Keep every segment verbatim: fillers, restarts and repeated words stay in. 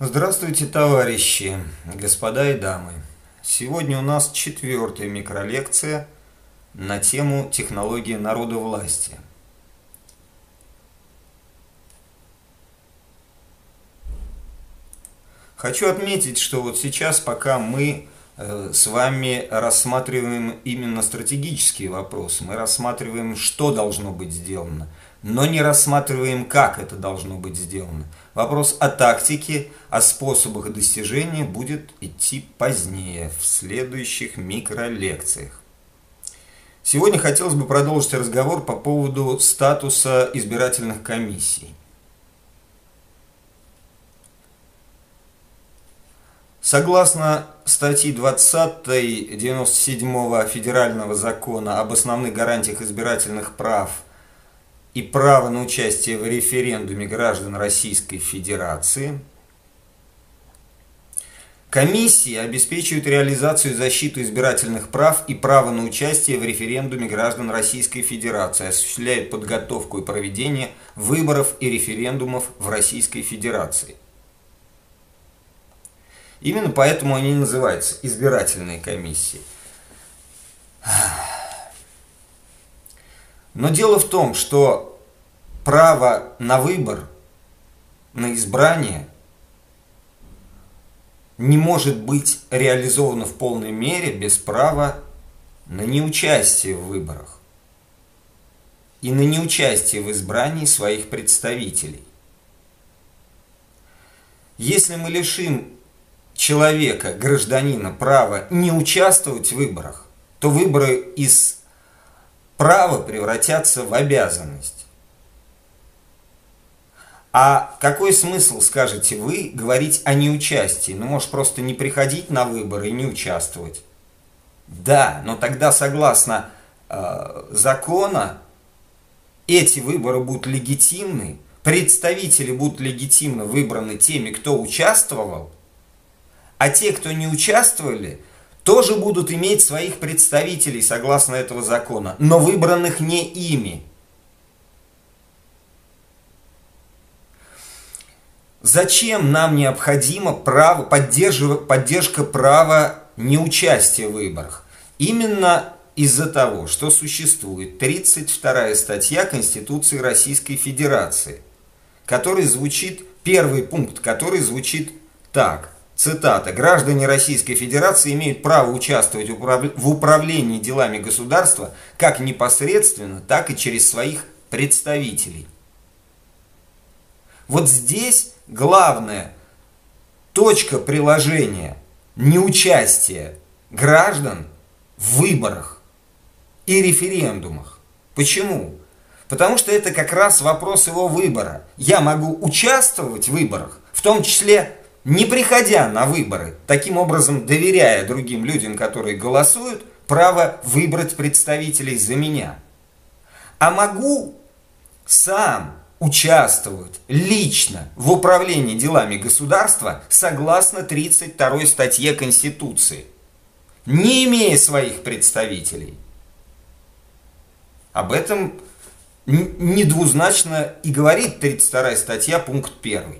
Здравствуйте, товарищи, господа и дамы. Сегодня у нас четвертая микролекция на тему технологии народовластия. Хочу отметить, что вот сейчас, пока мы э, с вами рассматриваем именно стратегические вопросы, мы рассматриваем, что должно быть сделано, но не рассматриваем, как это должно быть сделано. Вопрос о тактике, о способах достижения будет идти позднее, в следующих микролекциях. Сегодня хотелось бы продолжить разговор по поводу статуса избирательных комиссий. Согласно статье двадцатой девяносто седьмого Федерального закона об основных гарантиях избирательных прав и права на участие в референдуме граждан Российской Федерации, комиссии обеспечивают реализацию и защиту избирательных прав и права на участие в референдуме граждан Российской Федерации, осуществляют подготовку и проведение выборов и референдумов в Российской Федерации. Именно поэтому они называются избирательные комиссии. Но дело в том, что право на выбор, на избрание не может быть реализовано в полной мере без права на неучастие в выборах и на неучастие в избрании своих представителей. Если мы лишим человека, гражданина, права не участвовать в выборах, то выборы из права превратятся в обязанность. А какой смысл, скажете вы, говорить о неучастии? Ну, может, просто не приходить на выборы и не участвовать? Да, но тогда, согласно э, закону, эти выборы будут легитимны, представители будут легитимно выбраны теми, кто участвовал, а те, кто не участвовали, тоже будут иметь своих представителей, согласно этого закона, но выбранных не ими. Зачем нам необходимо право, поддержка права неучастия в выборах? Именно из-за того, что существует тридцать вторая статья Конституции Российской Федерации, который звучит, первый пункт, который звучит так. Цитата. «Граждане Российской Федерации имеют право участвовать в управлении делами государства как непосредственно, так и через своих представителей». Вот здесь главная точка приложения неучастия граждан в выборах и референдумах. Почему? Потому что это как раз вопрос его выбора. Я могу участвовать в выборах, в том числе не приходя на выборы, таким образом доверяя другим людям, которые голосуют, право выбрать представителей за меня. А могу сам участвовать лично в управлении делами государства согласно тридцать второй статье Конституции, не имея своих представителей. Об этом недвузначно и говорит тридцать вторая статья, пункт первый.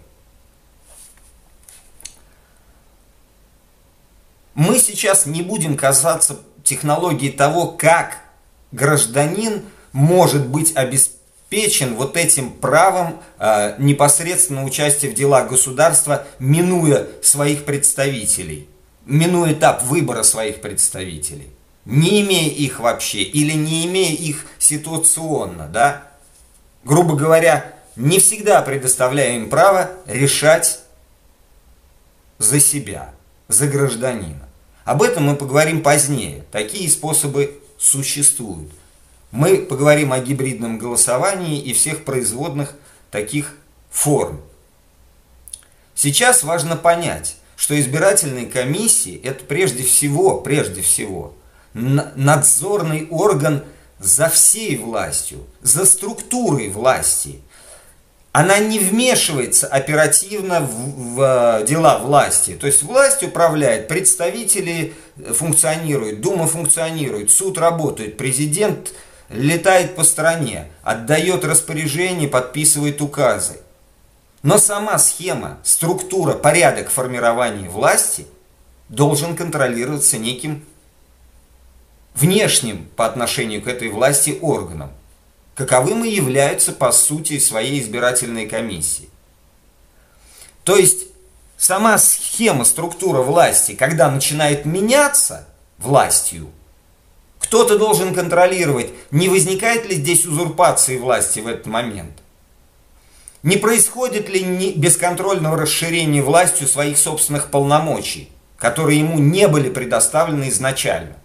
Мы сейчас не будем касаться технологии того, как гражданин может быть обеспечен вот этим правом э, непосредственно участия в делах государства, минуя своих представителей, минуя этап выбора своих представителей, не имея их вообще или не имея их ситуационно, да? Грубо говоря, не всегда предоставляя им право решать за себя, за гражданина. Об этом мы поговорим позднее. Такие способы существуют. Мы поговорим о гибридном голосовании и всех производных таких форм. Сейчас важно понять, что избирательные комиссии – это прежде всего, прежде всего, надзорный орган за всей властью, за структурой власти. Она не вмешивается оперативно в, в дела власти. То есть власть управляет, представители функционируют, Дума функционирует, суд работает, президент летает по стране, отдает распоряжения, подписывает указы. Но сама схема, структура, порядок формирования власти должен контролироваться неким внешним по отношению к этой власти органом, каковым и являются по сути своей избирательные комиссии. То есть сама схема, структура власти, когда начинает меняться властью, кто-то должен контролировать, не возникает ли здесь узурпации власти в этот момент. Не происходит ли бесконтрольного расширения властью своих собственных полномочий, которые ему не были предоставлены изначально.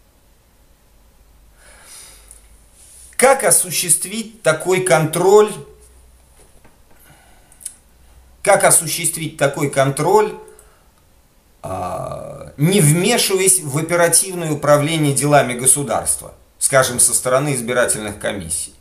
Как осуществить такой контроль? Как осуществить такой контроль, не вмешиваясь в оперативное управление делами государства, скажем, со стороны избирательных комиссий?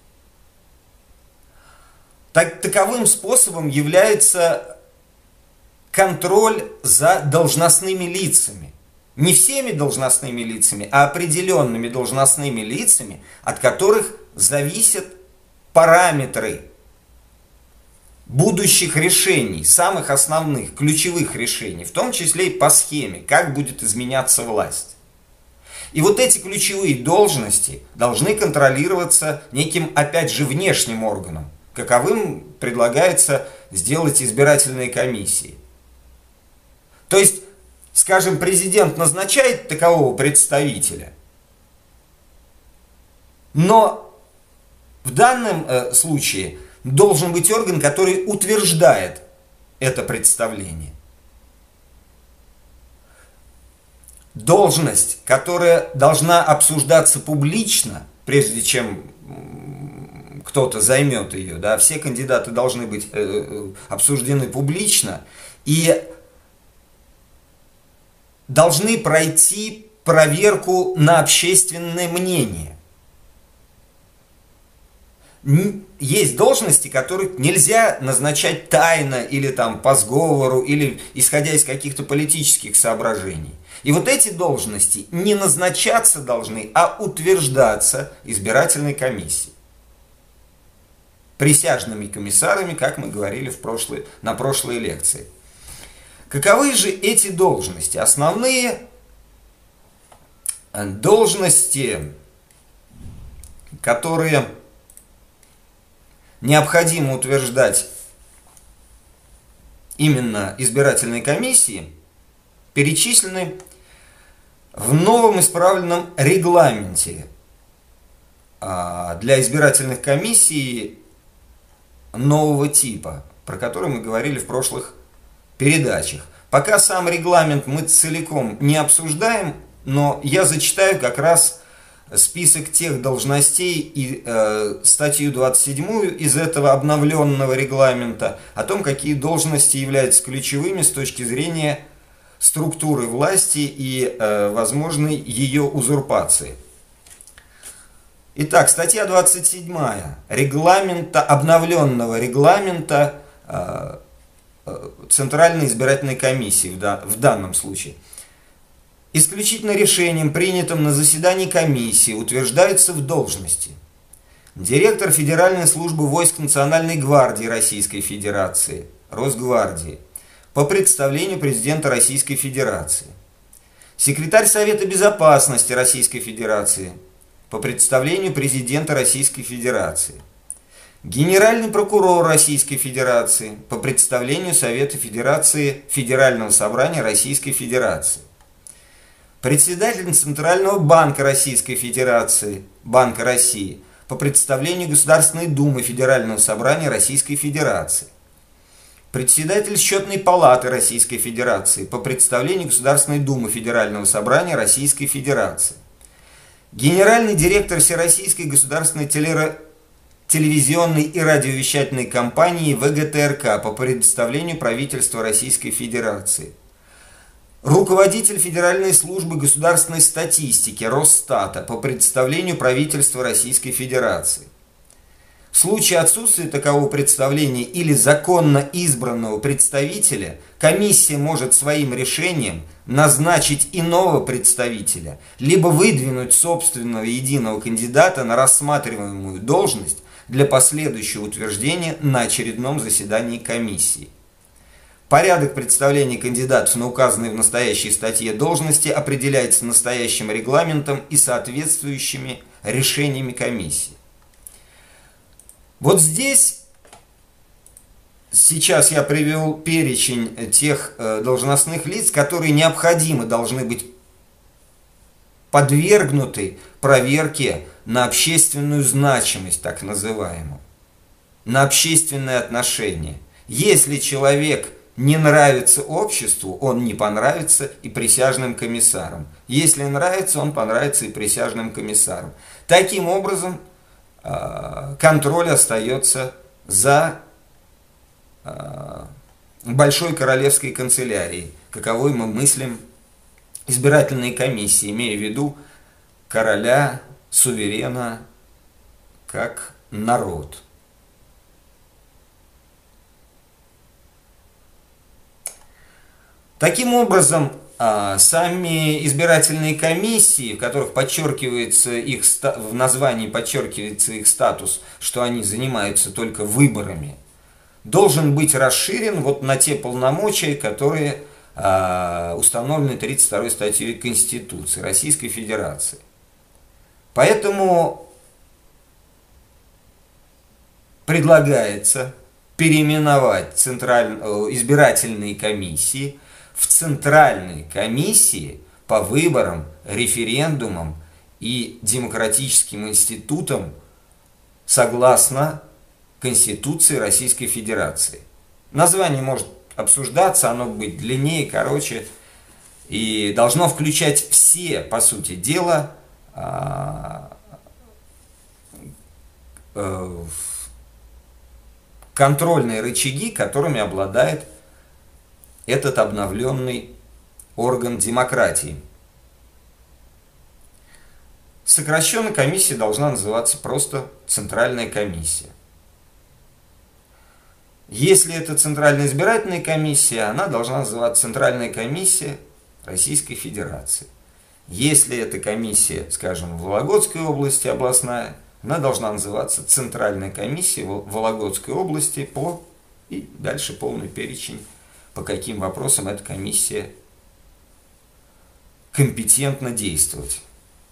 Так, таковым способом является контроль за должностными лицами. Не всеми должностными лицами, а определенными должностными лицами, от которых зависят параметры будущих решений, самых основных, ключевых решений, в том числе и по схеме, как будет изменяться власть. И вот эти ключевые должности должны контролироваться неким, опять же, внешним органом, каковым предлагается сделать избирательные комиссии. То есть, скажем, президент назначает такового представителя, но в данном э, случае должен быть орган, который утверждает это представление. Должность, которая должна обсуждаться публично, прежде чем кто-то займет ее, да, все кандидаты должны быть э, обсуждены публично и должны пройти проверку на общественное мнение. Есть должности, которые нельзя назначать тайно или там по сговору, или исходя из каких-то политических соображений. И вот эти должности не назначаться должны, а утверждаться избирательной комиссией. Присяжными комиссарами, как мы говорили в прошлой, на прошлой лекции. Каковы же эти должности? Основные должности, которые необходимо утверждать именно избирательной комиссии, перечислены в новом исправленном регламенте для избирательных комиссий нового типа, про который мы говорили в прошлых передачах. Пока сам регламент мы целиком не обсуждаем, но я зачитаю как раз список тех должностей и э, статью двадцать седьмую из этого обновленного регламента о том, какие должности являются ключевыми с точки зрения структуры власти и э, возможной ее узурпации. Итак, статья двадцать седьмая регламента, обновленного регламента э, Центральной избирательной комиссии в, да, в данном случае. Исключительно решением, принятым на заседании комиссии, утверждается в должности директор Федеральной службы войск Национальной гвардии Российской Федерации, Росгвардии, по представлению президента Российской Федерации, секретарь Совета Безопасности Российской Федерации, по представлению президента Российской Федерации, генеральный прокурор Российской Федерации, по представлению Совета Федерации Федерального собрания Российской Федерации, председатель Центрального банка Российской Федерации, Банка России, по представлению Государственной Думы Федерального собрания Российской Федерации, председатель Счетной палаты Российской Федерации, по представлению Государственной Думы Федерального собрания Российской Федерации, генеральный директор Всероссийской государственной теле... телевизионной и радиовещательной компании вэ гэ тэ эр ка по представлению правительства Российской Федерации, руководитель Федеральной службы государственной статистики Росстата по представлению правительства Российской Федерации. В случае отсутствия такового представления или законно избранного представителя, комиссия может своим решением назначить иного представителя, либо выдвинуть собственного единого кандидата на рассматриваемую должность для последующего утверждения на очередном заседании комиссии. Порядок представления кандидатов на указанные в настоящей статье должности определяется настоящим регламентом и соответствующими решениями комиссии. Вот здесь сейчас я привел перечень тех должностных лиц, которые необходимо должны быть подвергнуты проверке на общественную значимость, так называемую, на общественные отношения. Если человек не нравится обществу, он не понравится и присяжным комиссарам. Если нравится, он понравится и присяжным комиссарам. Таким образом, контроль остается за Большой Королевской канцелярией, каковой мы мыслим избирательные комиссии, имея в виду короля, суверена, как народ. Таким образом, сами избирательные комиссии, в которых подчеркивается их, в названии подчеркивается их статус, что они занимаются только выборами, должен быть расширен вот на те полномочия, которые установлены тридцать второй статьей Конституции Российской Федерации. Поэтому предлагается переименовать централь... избирательные комиссии в центральные комиссии по выборам, референдумам и демократическим институтам согласно Конституции Российской Федерации. Название может обсуждаться, оно быть длиннее, короче, и должно включать все, по сути дела, контрольные рычаги, которыми обладает этот обновленный орган демократии. Сокращенно комиссия должна называться просто Центральная комиссия. Если это Центральная избирательная комиссия, она должна называться Центральная комиссия Российской Федерации. Если это комиссия, скажем, в Вологодской области областная, она должна называться Центральная комиссия Вологодской области по... И дальше полный перечень, по каким вопросам эта комиссия компетентна действовать.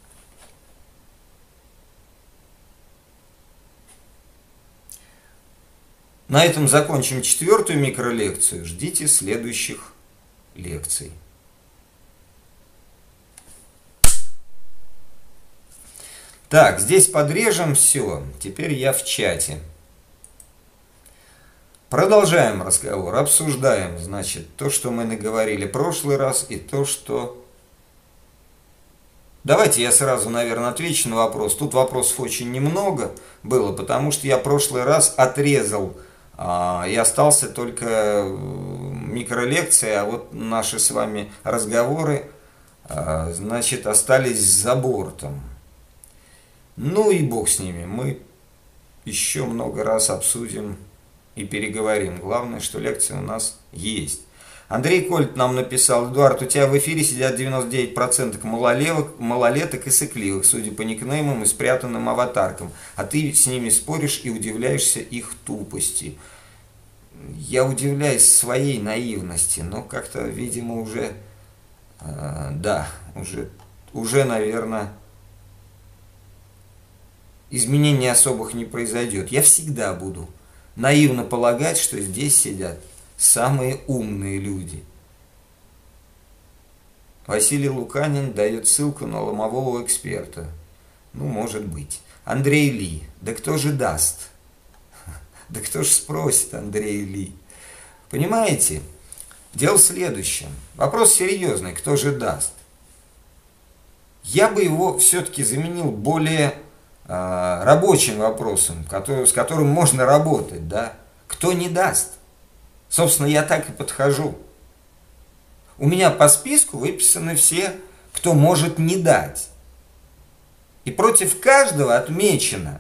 На этом закончим четвертую микролекцию. Ждите следующих лекций. Так, здесь подрежем все. Теперь я в чате. Продолжаем разговор, обсуждаем, значит, то, что мы наговорили в прошлый раз, и то, что... Давайте я сразу, наверное, отвечу на вопрос. Тут вопросов очень немного было, потому что я в прошлый раз отрезал, а, и остался только микролекция, а вот наши с вами разговоры, а, значит, остались за бортом. Ну и бог с ними, мы еще много раз обсудим и переговорим. Главное, что лекция у нас есть. Андрей Кольт нам написал: Эдуард, у тебя в эфире сидят девяносто девять процентов малолеток, малолеток и сыкливых, судя по никнеймам и спрятанным аватаркам, а ты с ними споришь и удивляешься их тупости. Я удивляюсь своей наивности, но как-то, видимо, уже, э, да, уже, уже, наверное, изменений особых не произойдет. Я всегда буду наивно полагать, что здесь сидят самые умные люди. Василий Луканин дает ссылку на ломового эксперта. Ну, может быть. Андрей Ли. Да кто же даст? Да кто же спросит, Андрей Ли? Понимаете? Дело в следующем. Вопрос серьезный. Кто же даст? Я бы его все-таки заменил более э, рабочим вопросом, который, с которым можно работать. Да? Кто не даст? Собственно, я так и подхожу. У меня по списку выписаны все, кто может не дать. И против каждого отмечено,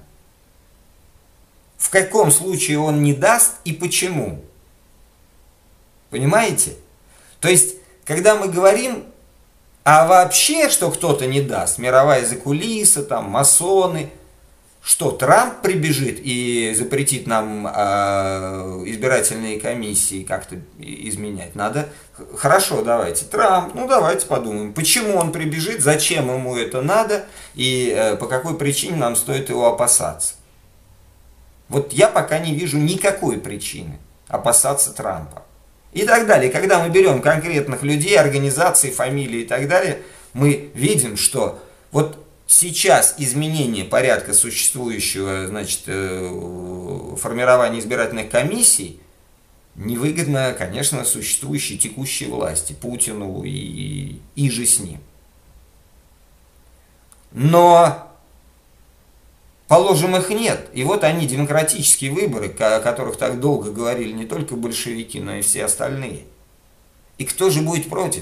в каком случае он не даст и почему. Понимаете? То есть, когда мы говорим, а вообще, что кто-то не даст, мировая закулиса, там, масоны, Что, Трамп прибежит и запретит нам э, избирательные комиссии как-то изменять? Надо. Хорошо, давайте. Трамп, ну давайте подумаем, почему он прибежит, зачем ему это надо и э, по какой причине нам стоит его опасаться. Вот я пока не вижу никакой причины опасаться Трампа. И так далее. Когда мы берем конкретных людей, организаций, фамилии и так далее, мы видим, что вот сейчас изменение порядка существующего, значит, формирования избирательных комиссий невыгодно, конечно, существующей текущей власти, Путину и, и же с ним. Но, положим, их нет. И вот они, демократические выборы, о которых так долго говорили не только большевики, но и все остальные. И кто же будет против?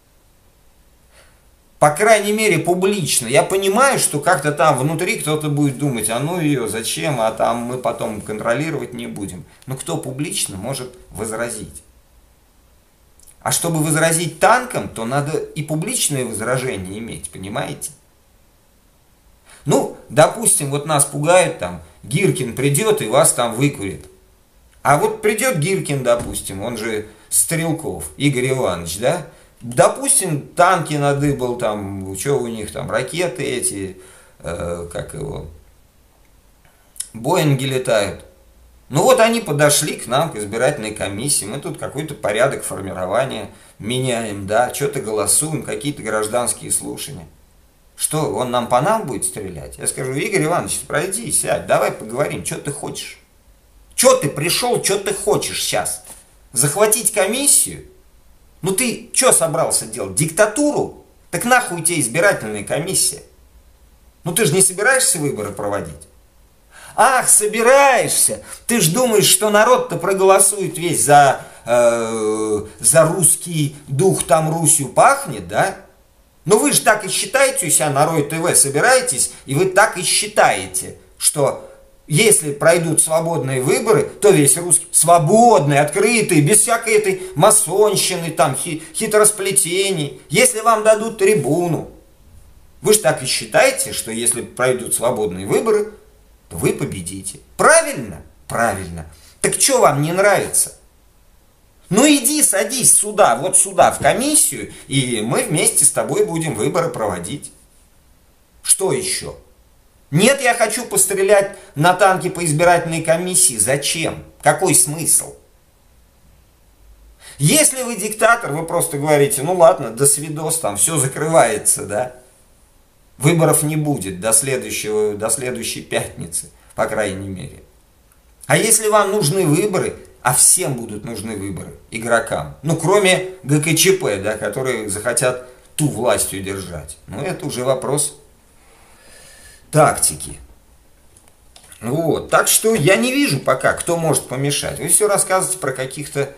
По крайней мере, публично. Я понимаю, что как-то там внутри кто-то будет думать, а ну ее, зачем, а там мы потом контролировать не будем. Но кто публично может возразить? А чтобы возразить танком, то надо и публичное возражение иметь, понимаете? Ну, допустим, вот нас пугают там, Гиркин придет и вас там выкурит. А вот придет Гиркин, допустим, он же Стрелков, Игорь Иванович, да? Допустим, танки надыбал, там, что у них там, ракеты эти, э, как его, Боинги летают. Ну вот они подошли к нам, к избирательной комиссии, мы тут какой-то порядок формирования меняем, да, что-то голосуем, какие-то гражданские слушания. Что, он нам по нам будет стрелять? Я скажу, Игорь Иванович, пройди, сядь, давай поговорим, что ты хочешь? Что ты пришел, что ты хочешь сейчас? Захватить комиссию? Ну ты что собрался делать? Диктатуру? Так нахуй тебе избирательная комиссия? Ну ты же не собираешься выборы проводить? Ах, собираешься! Ты ж думаешь, что народ-то проголосует весь за, э, за русский дух, там Русью пахнет, да? Ну вы же так и считаете у себя на Рой ТВ, собираетесь, и вы так и считаете, что если пройдут свободные выборы, то весь русский свободный, открытый, без всякой этой масонщины, там, хи, хитросплетений. Если вам дадут трибуну, вы же так и считаете, что если пройдут свободные выборы, то вы победите. Правильно? Правильно. Так что вам не нравится? Ну иди, садись сюда, вот сюда, в комиссию, и мы вместе с тобой будем выборы проводить. Что еще? Нет, я хочу пострелять на танке по избирательной комиссии. Зачем? Какой смысл? Если вы диктатор, вы просто говорите, ну ладно, до свидос, там все закрывается, да? Выборов не будет до, следующего, до следующей пятницы, по крайней мере. А если вам нужны выборы, а всем будут нужны выборы, игрокам, ну кроме ГКЧП, да, которые захотят ту власть удержать, ну это уже вопрос тактики. Вот. Так что я не вижу пока, кто может помешать. Вы все рассказываете про каких-то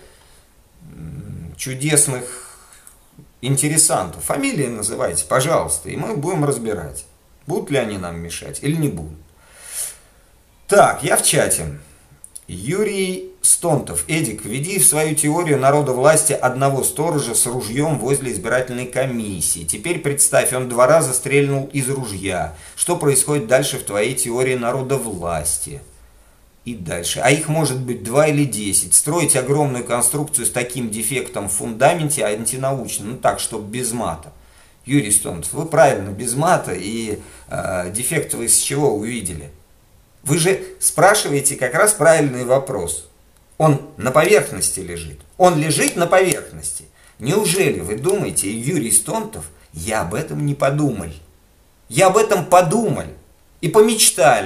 чудесных интересантов. Фамилии называйте, пожалуйста, и мы будем разбирать, будут ли они нам мешать или не будут. Так, я в чате. Юрий Стонтов. Эдик, введи в свою теорию народовластия одного сторожа с ружьем возле избирательной комиссии. Теперь представь, он два раза стрельнул из ружья. Что происходит дальше в твоей теории народовластия? И дальше. А их может быть два или десять. Строить огромную конструкцию с таким дефектом в фундаменте антинаучно. Ну так, чтобы без мата. Юрий Стонтов, вы правильно, без мата. И э, дефект вы из чего увидели? Вы же спрашиваете как раз правильный вопрос. Он на поверхности лежит. Он лежит на поверхности. Неужели вы думаете, Юрий Стонтов, я об этом не подумал? Я об этом подумал и помечтал.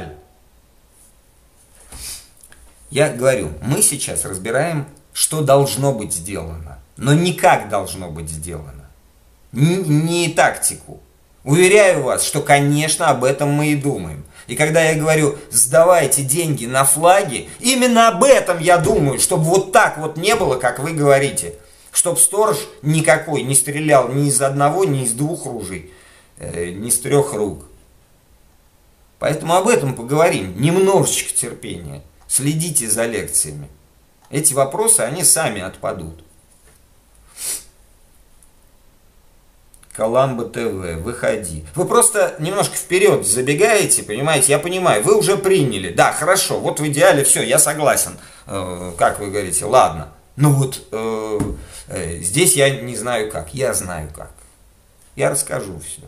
Я говорю, мы сейчас разбираем, что должно быть сделано, но не как должно быть сделано. Не, не тактику. Уверяю вас, что, конечно, об этом мы и думаем. И когда я говорю, сдавайте деньги на флаги, именно об этом я думаю, чтобы вот так вот не было, как вы говорите. Чтобы сторож никакой не стрелял ни из одного, ни из двух ружей, э, ни с трех рук. Поэтому об этом поговорим. Немножечко терпения. Следите за лекциями. Эти вопросы, они сами отпадут. Коламбо ТВ, выходи. Вы просто немножко вперед забегаете, понимаете, я понимаю, вы уже приняли, да, хорошо, вот в идеале все, я согласен, э, как вы говорите, ладно. Ну вот э, э, здесь я не знаю как, я знаю как, я расскажу все.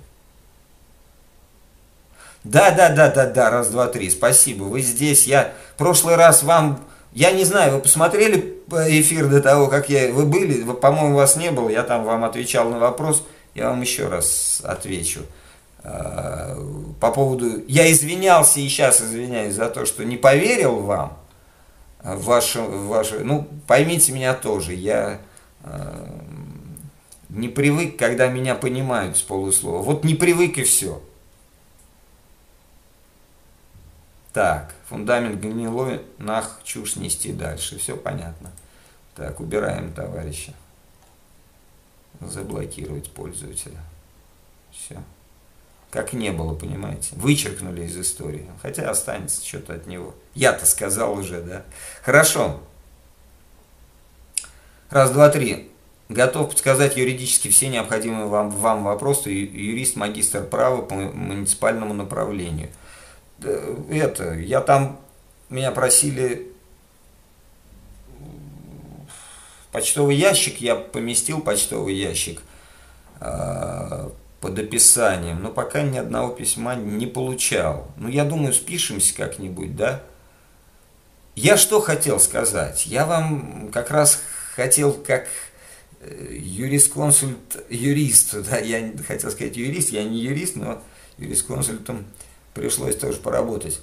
Да, да, да, да, да, раз, два, три, спасибо, вы здесь, я в прошлый раз вам, я не знаю, вы посмотрели эфир до того, как я, вы были, вы, по-моему, вас не было, я там вам отвечал на вопрос. Я вам еще раз отвечу по поводу... Я извинялся и сейчас извиняюсь за то, что не поверил вам, в ваше, в ваше, ну, поймите меня тоже, я не привык, когда меня понимают с полуслова. Вот не привык и все. Так, фундамент гнилой, нах, чушь нести дальше, все понятно. Так, убираем товарища. Заблокировать пользователя. Все. Как не было, понимаете. Вычеркнули из истории. Хотя останется что-то от него. Я-то сказал уже, да. Хорошо. Раз, два, три. Готов подсказать юридически все необходимые вам, вам вопросы. Юрист, магистр права по муниципальному направлению. Это, я там, меня просили... Почтовый ящик, я поместил почтовый ящик э, под описанием, но пока ни одного письма не получал. Ну, я думаю, спишемся как-нибудь, да? Я что хотел сказать? Я вам как раз хотел, как юрисконсульт, юрист, да, я хотел сказать юрист, я не юрист, но юрисконсультом пришлось тоже поработать.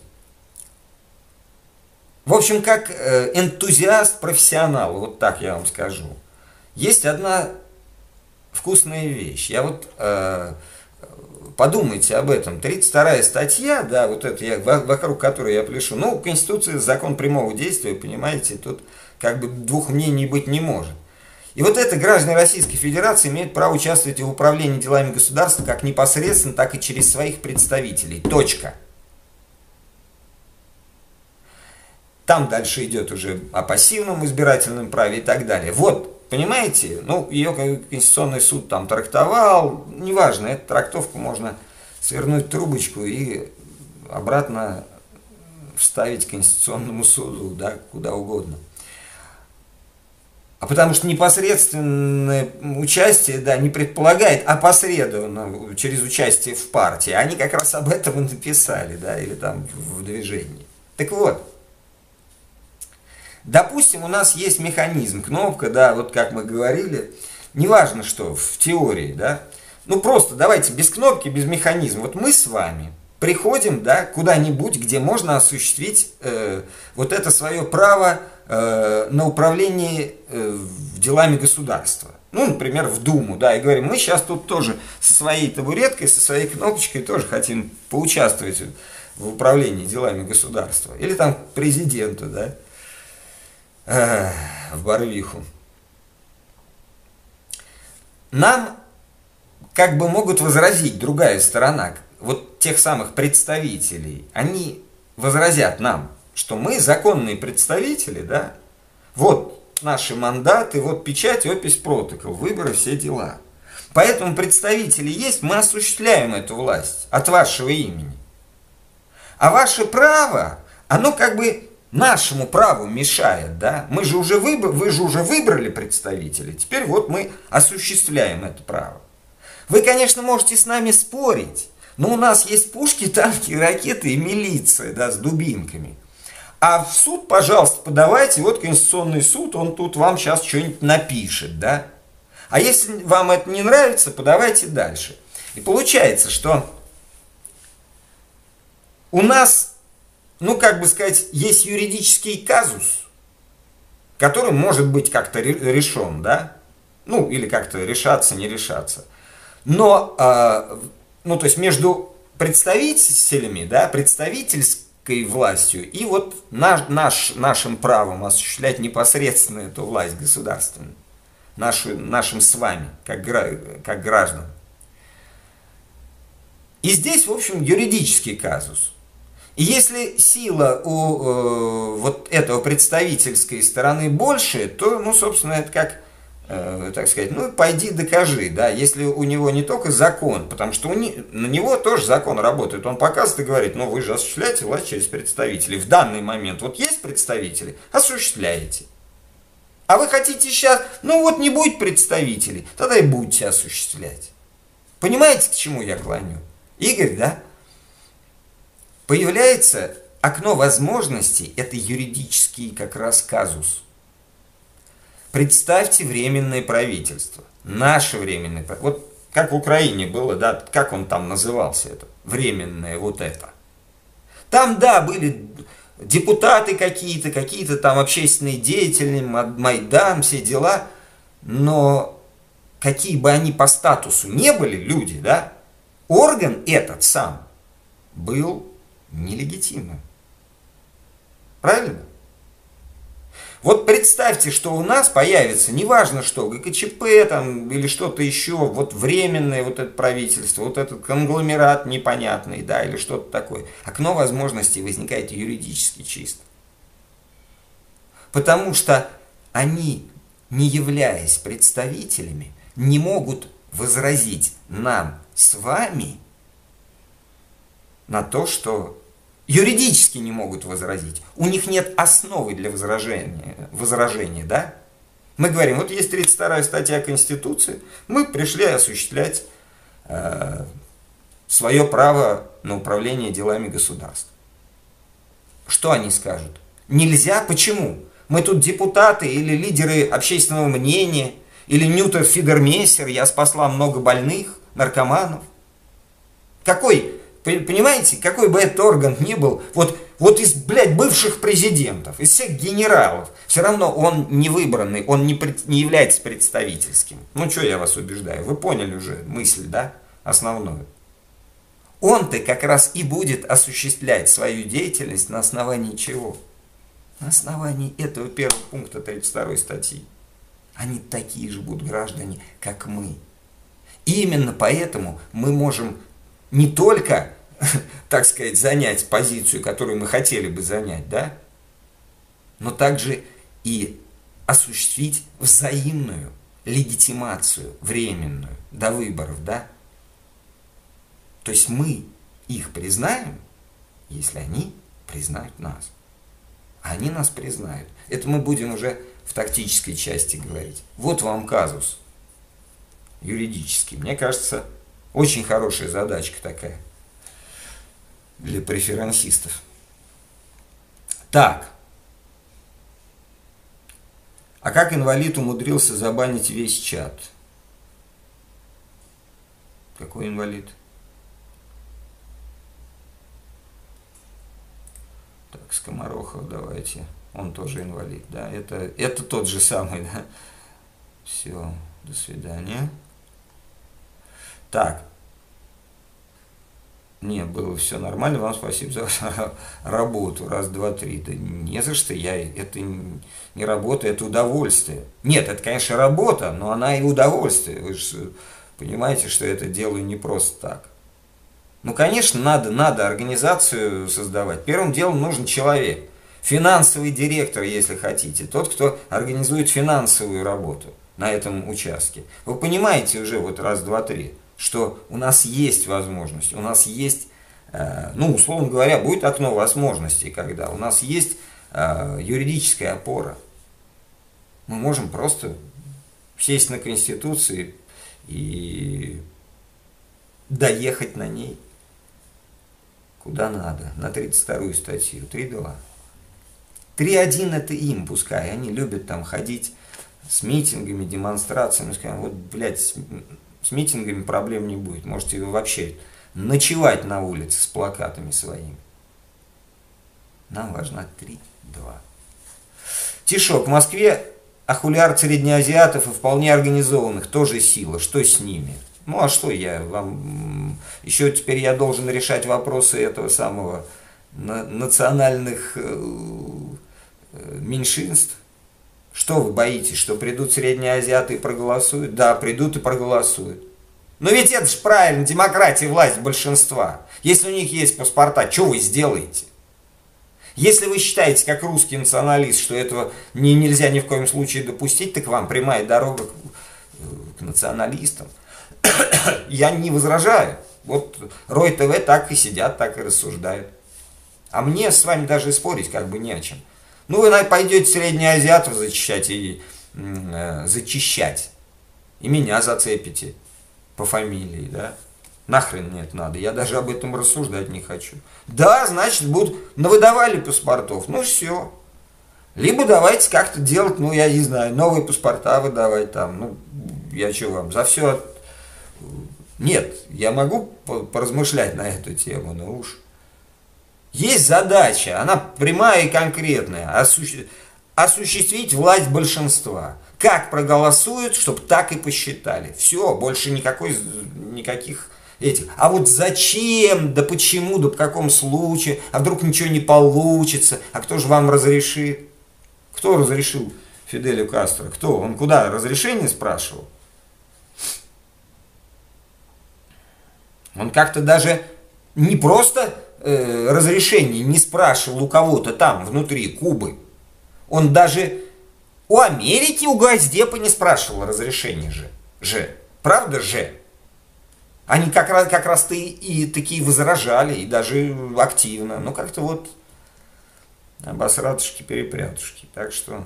В общем, как энтузиаст, профессионал, вот так я вам скажу. Есть одна вкусная вещь. Я вот э, подумайте об этом. тридцать вторая статья, да, вот это я, вокруг которой я пляшу. Ну, Конституция, закон прямого действия, понимаете, тут как бы двух мнений быть не может. И вот это граждане Российской Федерации имеют право участвовать в управлении делами государства как непосредственно, так и через своих представителей. Точка. Там дальше идет уже о пассивном избирательном праве и так далее. Вот, понимаете, ну, ее Конституционный суд там трактовал, неважно, эту трактовку можно свернуть трубочку и обратно вставить Конституционному суду, да, куда угодно. А потому что непосредственное участие, да, не предполагает опосредованно через участие в партии. Они как раз об этом и написали, да, или там в движении. Так вот. Допустим, у нас есть механизм, кнопка, да, вот как мы говорили, неважно что, в теории, да, ну просто давайте без кнопки, без механизма. Вот мы с вами приходим, да, куда-нибудь, где можно осуществить э, вот это свое право э, на управление э, делами государства. Ну, например, в Думу, да, и говорим, мы сейчас тут тоже со своей табуреткой, со своей кнопочкой тоже хотим поучаствовать в управлении делами государства. Или там к президенту, да. В Барвиху. Нам как бы могут возразить другая сторона, вот тех самых представителей, они возразят нам, что мы законные представители, да, вот наши мандаты, вот печать, опись, протокол, выборы, все дела. Поэтому представители есть, мы осуществляем эту власть от вашего имени. А ваше право, оно как бы нашему праву мешает, да? Мы же уже выбрали, вы же уже выбрали представителей, теперь вот мы осуществляем это право. Вы, конечно, можете с нами спорить, но у нас есть пушки, танки, ракеты и милиция, да, с дубинками. А в суд, пожалуйста, подавайте, вот Конституционный суд, он тут вам сейчас что-нибудь напишет, да? А если вам это не нравится, подавайте дальше. И получается, что у нас, ну, как бы сказать, есть юридический казус, который может быть как-то решен, да? Ну, или как-то решаться, не решаться. Но, э, ну, то есть между представителями, да, представительской властью и вот наш, наш, нашим правом осуществлять непосредственно эту власть государственную, нашу, нашим с вами, как, как граждан. И здесь, в общем, юридический казус. И если сила у э, вот этого представительской стороны больше, то, ну, собственно, это как э, так сказать, ну пойди докажи, да, если у него не только закон, потому что у не, на него тоже закон работает, он показывает и говорит, ну вы же осуществляете власть через представителей, в данный момент вот есть представители, осуществляете. А вы хотите сейчас, ну вот не будет представителей, тогда и будете осуществлять. Понимаете, к чему я клоню? Игорь, да? Появляется окно возможностей, это юридический как раз казус. Представьте временное правительство, наше временное правительство. Вот как в Украине было, да, как он там назывался, это временное вот это. Там, да, были депутаты какие-то, какие-то там общественные деятели, Майдан, все дела, но какие бы они по статусу не были люди, да, орган этот сам был нелегитимным. Правильно? Вот представьте, что у нас появится, неважно что, ГКЧП там или что-то еще, вот временное вот это правительство, вот этот конгломерат непонятный, да, или что-то такое. Окно возможностей возникает юридически чисто. Потому что они, не являясь представителями, не могут возразить нам с вами на то, что юридически не могут возразить. У них нет основы для возражения, возражения, да? Мы говорим, вот есть тридцать вторая статья Конституции, мы пришли осуществлять э, свое право на управление делами государства. Что они скажут? Нельзя? Почему? Мы тут депутаты или лидеры общественного мнения, или Нютер Фидермейстер, я спасла много больных, наркоманов. Какой... Понимаете, какой бы этот орган ни был, вот, вот из, блядь, бывших президентов, из всех генералов, все равно он не выбранный, он не, пред, не является представительским. Ну, что я вас убеждаю, вы поняли уже мысль, да, основную. Он-то как раз и будет осуществлять свою деятельность на основании чего? На основании этого первого пункта тридцать второй статьи. Они такие же будут граждане, как мы. И именно поэтому мы можем не только, так сказать, занять позицию, которую мы хотели бы занять, да, но также и осуществить взаимную легитимацию временную до выборов, да. То есть мы их признаем, если они признают нас. А они нас признают. Это мы будем уже в тактической части говорить. Вот вам казус юридический. Мне кажется, очень хорошая задачка такая для преферансистов. Так. А как инвалид умудрился забанить весь чат? Какой инвалид? Так, Скоморохов, давайте. Он тоже инвалид, да? Это, это тот же самый, да? Все, до свидания. Так. Не, было все нормально, вам спасибо за вашу работу. Раз, два, три. Да не за что, я, это не работа, это удовольствие. Нет, это, конечно, работа, но она и удовольствие. Вы же понимаете, что это делаю не просто так. Ну, конечно, надо, надо организацию создавать. Первым делом нужен человек. Финансовый директор, если хотите. Тот, кто организует финансовую работу на этом участке. Вы понимаете уже, вот раз, два, три, что у нас есть возможность, у нас есть, э, ну, условно говоря, будет окно возможностей, когда у нас есть э, юридическая опора. Мы можем просто сесть на Конституции и доехать на ней куда надо, на тридцать вторую статью, три два. три один это им, пускай, они любят там ходить с митингами, демонстрациями, скажем, вот, блядь, с, с митингами проблем не будет, можете вы вообще ночевать на улице с плакатами своими. Нам важно три два. Тишок, в Москве ахулиар среднеазиатов и вполне организованных, тоже сила, что с ними? Ну а что я вам, еще теперь я должен решать вопросы этого самого национальных меньшинств? Что вы боитесь, что придут среднеазиаты и проголосуют? Да, придут и проголосуют. Но ведь это же правильно, демократия, власть большинства. Если у них есть паспорта, что вы сделаете? Если вы считаете, как русский националист, что этого не, нельзя ни в коем случае допустить, так вам прямая дорога к, к националистам. Я не возражаю. Вот Рой ТВ так и сидят, так и рассуждают. А мне с вами даже спорить как бы не о чем. Ну, вы пойдете среднеазиатов зачищать и э, зачищать. И меня зацепите по фамилии, да? Нахрен мне это надо, я даже об этом рассуждать не хочу. Да, значит, будут, навыдавали паспортов, ну все. Либо давайте как-то делать, ну я не знаю, новые паспорта выдавать там, ну я что вам, за все... Нет, я могу поразмышлять на эту тему, но уж... Есть задача, она прямая и конкретная, осу... осуществить власть большинства. Как проголосуют, чтобы так и посчитали. Все, больше никакой, никаких... этих. А вот зачем, да почему, да в каком случае, а вдруг ничего не получится, а кто же вам разрешит? Кто разрешил Фиделю Кастро? Кто? Он куда разрешение спрашивал? Он как-то даже не просто э, разрешение не спрашивал у кого-то там, внутри Кубы. Он даже у Америки, у Госдепа не спрашивал разрешения же. же. Правда же? Они как раз, как раз -то и, и такие возражали, и даже активно. Ну, как-то вот обосратушки-перепрятушки. Так что...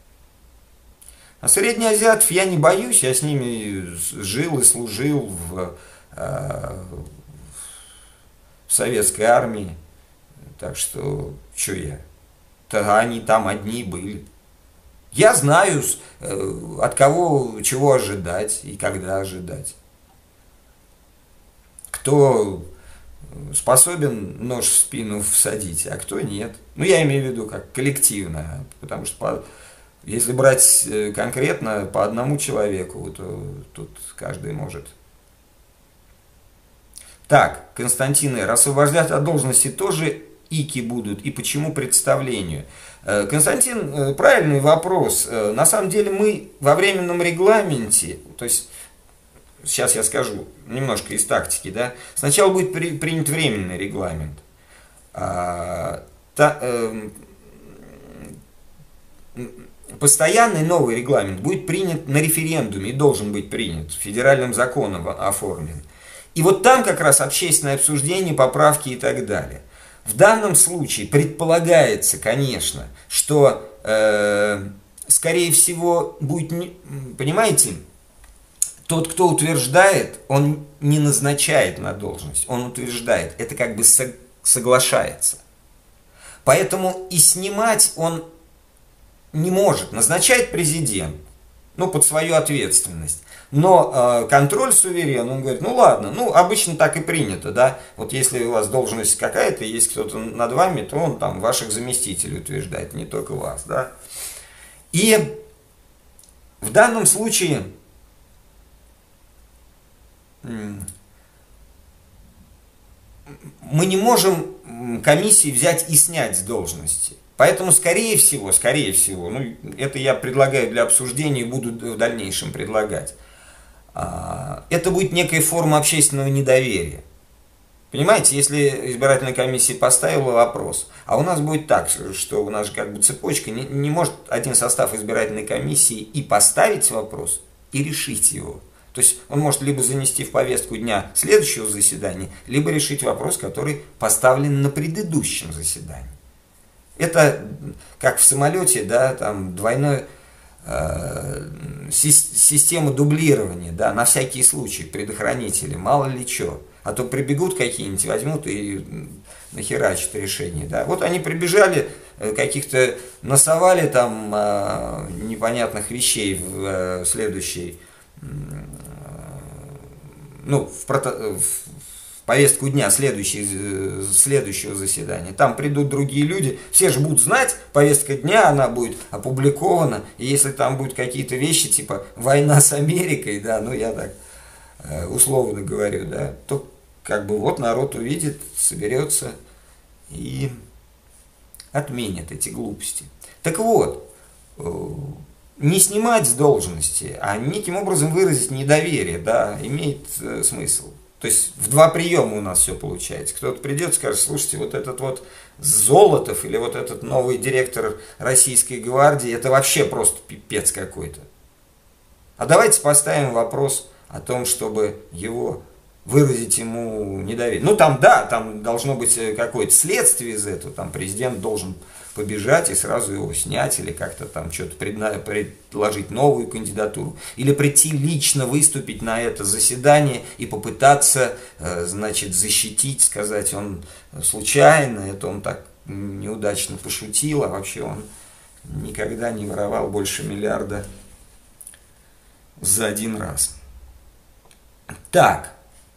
А среднеазиатов я не боюсь, я с ними жил и служил в, э, в советской армии. Так что, что я? Тогда они там одни были. Я знаю, э, от кого чего ожидать и когда ожидать. Кто способен нож в спину всадить, а кто нет. Ну, я имею в виду как коллективно, потому что по, если брать конкретно по одному человеку, то тут каждый может. Так, Константин Р. Освобождать от должности тоже ики будут, и почему представлению? Константин, правильный вопрос. На самом деле мы во временном регламенте, то есть... Сейчас я скажу немножко из тактики, да. Сначала будет при, принят временный регламент. А, та, э, постоянный новый регламент будет принят на референдуме и должен быть принят, федеральным законом оформлен. И вот там как раз общественное обсуждение, поправки и так далее. В данном случае предполагается, конечно, что, э, скорее всего, будет, понимаете, тот, кто утверждает, он не назначает на должность, он утверждает, это как бы соглашается. Поэтому и снимать он не может, назначает президент, ну, под свою ответственность. Но э, контроль суверен, он говорит, ну ладно, ну обычно так и принято, да, вот если у вас должность какая-то, есть кто-то над вами, то он там ваших заместителей утверждает, не только вас, да. И в данном случае мы не можем комиссии взять и снять с должности. Поэтому, скорее всего, скорее всего, ну, это я предлагаю для обсуждения и буду в дальнейшем предлагать, это будет некая форма общественного недоверия. Понимаете, если избирательная комиссия поставила вопрос, а у нас будет так, что у нас же как бы цепочка, не, не может один состав избирательной комиссии и поставить вопрос, и решить его. То есть он может либо занести в повестку дня следующего заседания, либо решить вопрос, который поставлен на предыдущем заседании. Это как в самолете, да, там двойной э, система дублирования, да, на всякий случай, предохранители, мало ли что. А то прибегут какие-нибудь, возьмут и нахерачат решение. Да. Вот они прибежали, каких-то насовали там э, непонятных вещей в э, следующий, э, ну, в, прото, в повестку дня следующей, следующего заседания. Там придут другие люди, все же будут знать, повестка дня, она будет опубликована, и если там будут какие-то вещи, типа война с Америкой, да, ну я так э, условно говорю, да, то как бы вот народ увидит, соберется и отменит эти глупости. Так вот, не снимать с должности, а неким образом выразить недоверие, да, имеет смысл. То есть в два приема у нас все получается. Кто-то придет и скажет, слушайте, вот этот вот Золотов или вот этот новый директор Российской гвардии, это вообще просто пипец какой-то. А давайте поставим вопрос о том, чтобы его выразить ему недоверие. Ну там, да, там должно быть какое-то следствие из этого, там президент должен побежать и сразу его снять, или как-то там что-то предложить новую кандидатуру, или прийти лично выступить на это заседание и попытаться, значит, защитить, сказать, он случайно, это он так неудачно пошутил, а вообще он никогда не воровал больше миллиарда за один раз. Так.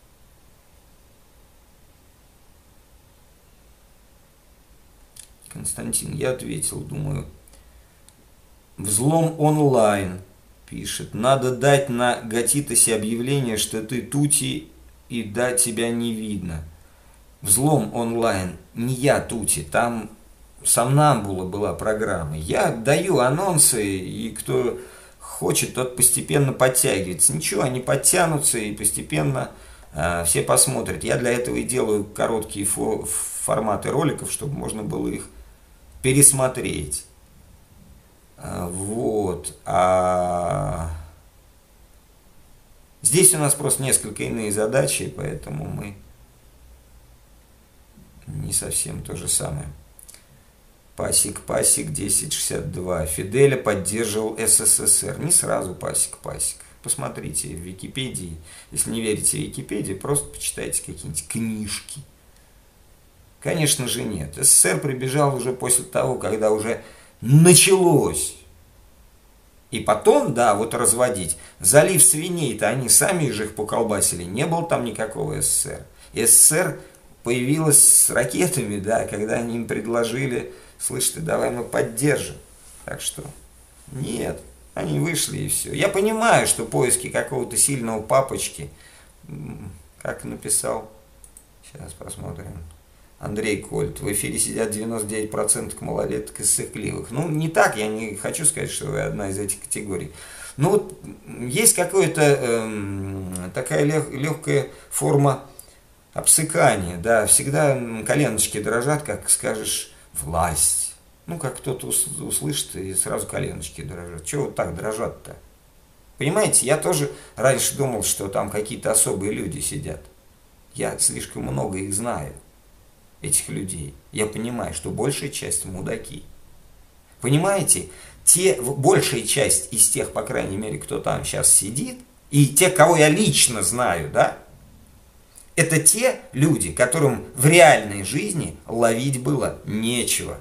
Константин, я ответил, думаю. Взлом онлайн пишет. Надо дать на Гатитосе объявление, что ты тути, и да, тебя не видно. Взлом онлайн. Не я тути, там Сомнамбула была программа. Я даю анонсы, и кто хочет, тот постепенно подтягивается. Ничего, они подтянутся, и постепенно э, все посмотрят. Я для этого и делаю короткие фо форматы роликов, чтобы можно было их пересмотреть. Вот. А здесь у нас просто несколько иные задачи, поэтому мы не совсем то же самое. Пасик, Пасик, десять шестьдесят два. Фиделя поддерживал СССР. Не сразу Пасик, Пасик. Посмотрите в Википедии. Если не верите в Википедию, просто почитайте какие-нибудь книжки. Конечно же нет. СССР прибежал уже после того, когда уже началось. И потом, да, вот разводить. Залив свиней-то они сами же их поколбасили. Не было там никакого СССР. СССР появилась с ракетами, да, когда они им предложили, слышите, давай мы поддержим. Так что нет, они вышли и все. Я понимаю, что поиски какого-то сильного папочки, как написал, сейчас посмотрим, Андрей Кольт, в эфире сидят девяносто девять процентов малолеток и ссыкливых. Ну, не так, я не хочу сказать, что вы одна из этих категорий. Но вот есть какая-то э, такая лег, легкая форма обсыкания, да, всегда коленочки дрожат, как скажешь, власть. Ну, как кто-то услышит, и сразу коленочки дрожат. Чего вот так дрожат-то? Понимаете, я тоже раньше думал, что там какие-то особые люди сидят. Я слишком много их знаю, этих людей. Я понимаю, что большая часть мудаки. Понимаете, те, большая часть из тех, по крайней мере, кто там сейчас сидит, и те, кого я лично знаю, да, это те люди, которым в реальной жизни ловить было нечего.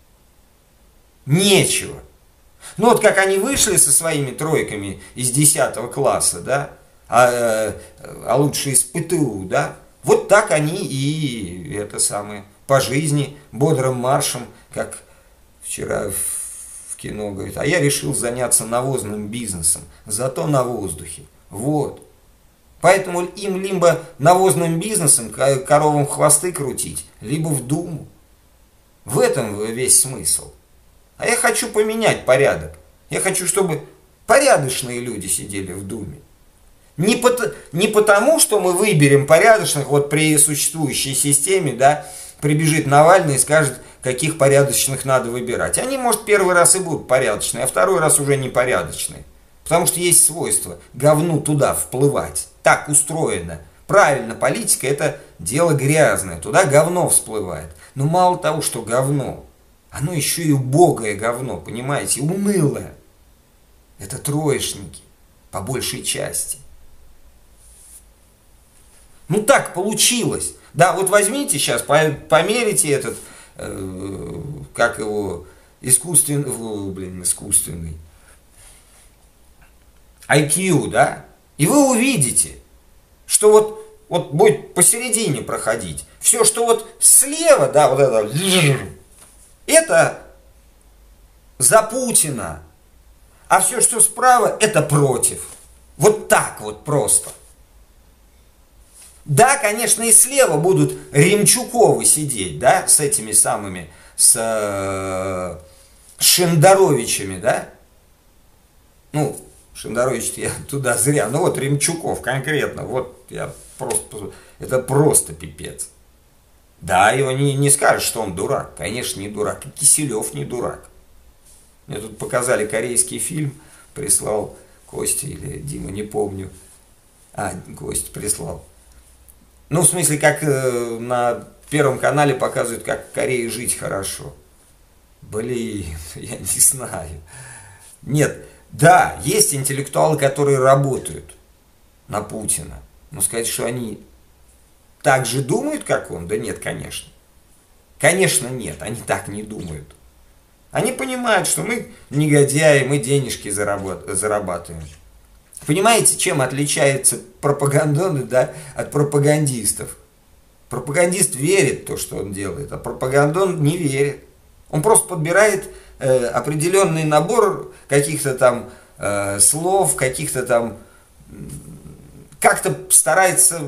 Нечего. Ну вот как они вышли со своими тройками из десятого класса, да, а, а лучше из ПТУ, да, вот так они и это самое, по жизни, бодрым маршем, как вчера в кино говорит, а я решил заняться навозным бизнесом, зато на воздухе. Вот. Поэтому им либо навозным бизнесом, коровам хвосты крутить, либо в Думу. В этом весь смысл. А я хочу поменять порядок. Я хочу, чтобы порядочные люди сидели в Думе. Не, по, не потому, что мы выберем порядочных, вот при существующей системе, да, прибежит Навальный и скажет, каких порядочных надо выбирать. Они, может, первый раз и будут порядочные, а второй раз уже непорядочные. Потому что есть свойство говну туда вплывать. Так устроено. Правильно, политика это дело грязное, туда говно всплывает. Но мало того, что говно, оно еще и убогое говно, понимаете, унылое. Это троечники, по большей части. Ну так получилось. Да, вот возьмите сейчас, померите этот, э, как его, искусственный, блин, искусственный, ай кью, да, и вы увидите, что вот, вот будет посередине проходить. Все, что вот слева, да, вот это, это за Путина, а все, что справа, это против. Вот так вот просто. Да, конечно, и слева будут Ремчуковы сидеть, да, с этими самыми, с э, Шендеровичами, да. Ну, Шендерович я туда зря, ну вот Ремчуков конкретно, вот я просто, это просто пипец. Да, его не, не скажешь, что он дурак. Конечно, не дурак. И Киселев не дурак. Мне тут показали корейский фильм, прислал Костя или Дима, не помню. А, Костя прислал. Ну, в смысле, как э, на Первом канале показывают, как в Корее жить хорошо. Блин, я не знаю. Нет, да, есть интеллектуалы, которые работают на Путина. Но сказать, что они так же думают, как он, да нет, конечно. Конечно, нет, они так не думают. Они понимают, что мы негодяи, мы денежки зарабатываем. Понимаете, чем отличается пропагандоны, да, от пропагандистов? Пропагандист верит в то, что он делает, а пропагандон не верит. Он просто подбирает э, определенный набор каких-то там э, слов, каких-то там... Как-то старается...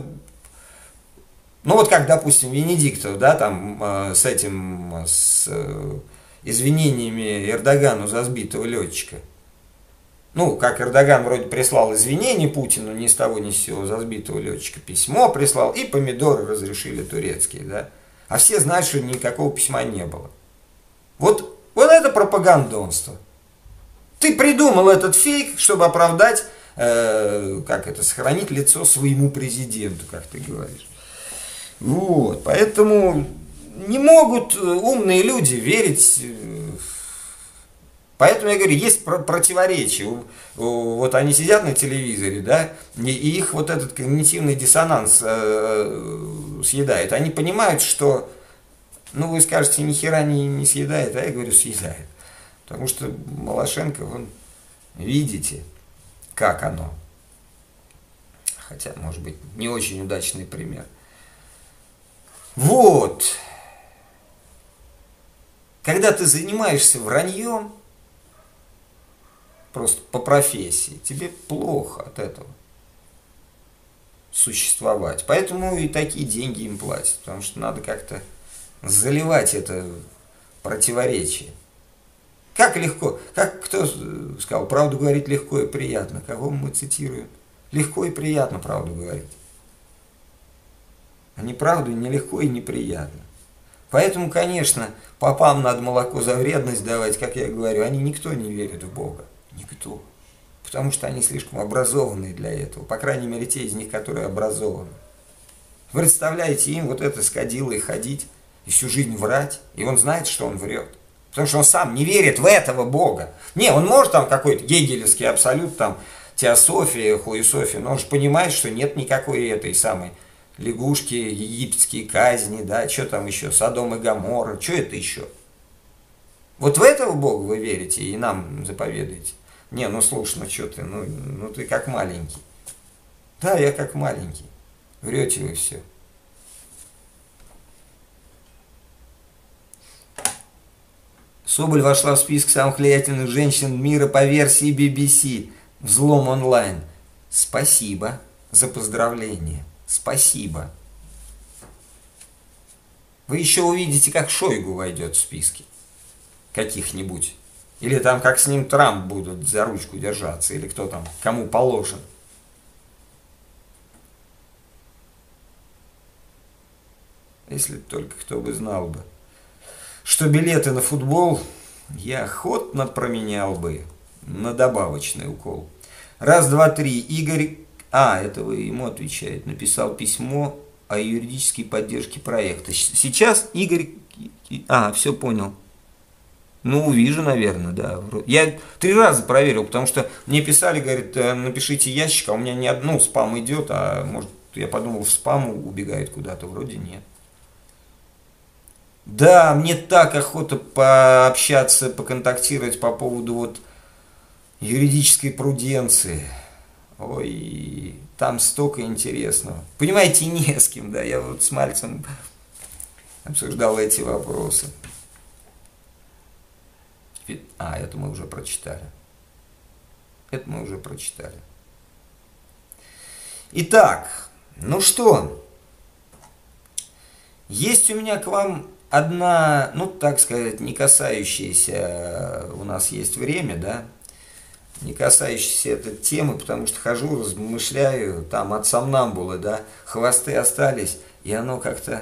Ну вот как, допустим, Венедиктов, да, там э, с этим, с э, извинениями Эрдогану за сбитого летчика. Ну, как Эрдоган вроде прислал извинения Путину ни с того ни с сего за сбитого летчика, письмо прислал, и помидоры разрешили турецкие, да. А все знают, что никакого письма не было. Вот, вот это пропагандонство. Ты придумал этот фейк, чтобы оправдать, э, как это, сохранить лицо своему президенту, как ты говоришь. Вот, поэтому не могут умные люди верить. Поэтому я говорю, есть противоречия. Вот они сидят на телевизоре, да, и их вот этот когнитивный диссонанс съедает. Они понимают, что, ну вы скажете, ни хера не, не съедает, а я говорю, съедает. Потому что Малашенко, вон, видите, как оно. Хотя, может быть, не очень удачный пример. Вот. Когда ты занимаешься враньем, просто по профессии, тебе плохо от этого существовать. Поэтому и такие деньги им платят, потому что надо как-то заливать это противоречие. Как легко, как кто сказал, правду говорить легко и приятно. Кого мы цитируем? Легко и приятно правду говорить. А неправду нелегко и неприятно. Поэтому, конечно, попам надо молоко за вредность давать, как я говорю, они никто не верит в Бога. Никто. Потому что они слишком образованные для этого. По крайней мере, те из них, которые образованы. Вы представляете, им вот это скодило и ходить, и всю жизнь врать, и он знает, что он врет. Потому что он сам не верит в этого Бога. Не, он может там какой-то гегелевский абсолют, там, теософия, хуесофия, но он же понимает, что нет никакой этой самой лягушки, египетские казни, да, что там еще, Содом и Гоморра, что это еще? Вот в этого Бога вы верите и нам заповедаете? Не, ну слушай, ну что ты, ну, ну ты как маленький. Да, я как маленький. Врете вы все. Соболь вошла в список самых влиятельных женщин мира по версии би би си. Взлом онлайн. Спасибо за поздравление. Спасибо. Вы еще увидите, как Шойгу войдет в списки. Каких-нибудь. Или там, как с ним Трамп будут за ручку держаться. Или кто там, кому положен. Если только кто бы знал бы, что билеты на футбол я охотно променял бы на добавочный укол. Раз, два, три. Игорь... А, это вы ему отвечает. Написал письмо о юридической поддержке проекта. Сейчас Игорь... А, все понял. Ну, увижу, наверное, да. Я три раза проверил, потому что мне писали, говорит, напишите ящик, а у меня ни одно спам идет, а может, я подумал, в спам убегает куда-то, вроде нет. Да, мне так охота пообщаться, поконтактировать по поводу вот юридической пруденции. Ой, там столько интересного. Понимаете, не с кем, да, я вот с Мальцем обсуждал эти вопросы. А, это мы уже прочитали. Это мы уже прочитали. Итак, ну что, есть у меня к вам одна, ну так сказать, не касающаяся, у нас есть время, да, не касающийся этой темы, потому что хожу, размышляю, там от сомнамбулы, да, хвосты остались, и оно как-то,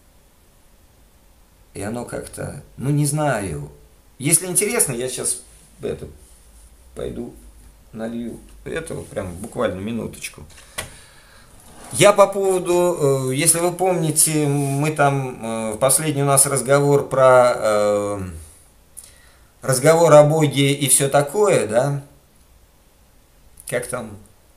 и оно как-то, ну не знаю. Если интересно, я сейчас это, пойду налью этого, прям буквально минуточку. Я по поводу, если вы помните, мы там, последний у нас разговор про разговор о Боге и все такое, да? Как там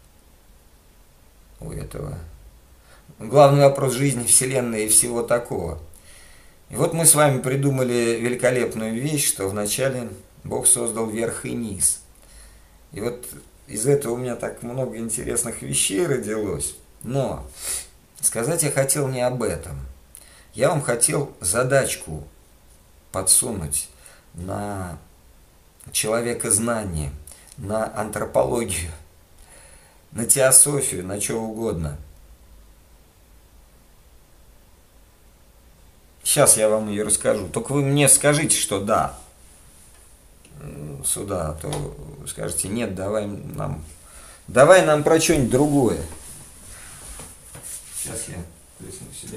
у этого? Главный вопрос жизни, Вселенной и всего такого. И вот мы с вами придумали великолепную вещь, что вначале Бог создал верх и низ. И вот из этого у меня так много интересных вещей родилось. Но сказать я хотел не об этом. Я вам хотел задачку подсунуть на человекознание, на антропологию, на теософию, на что угодно. Сейчас я вам ее расскажу. Только вы мне скажите, что да. Сюда, а то скажете, нет, давай нам, давай нам про что-нибудь другое. Сейчас я плесну себе.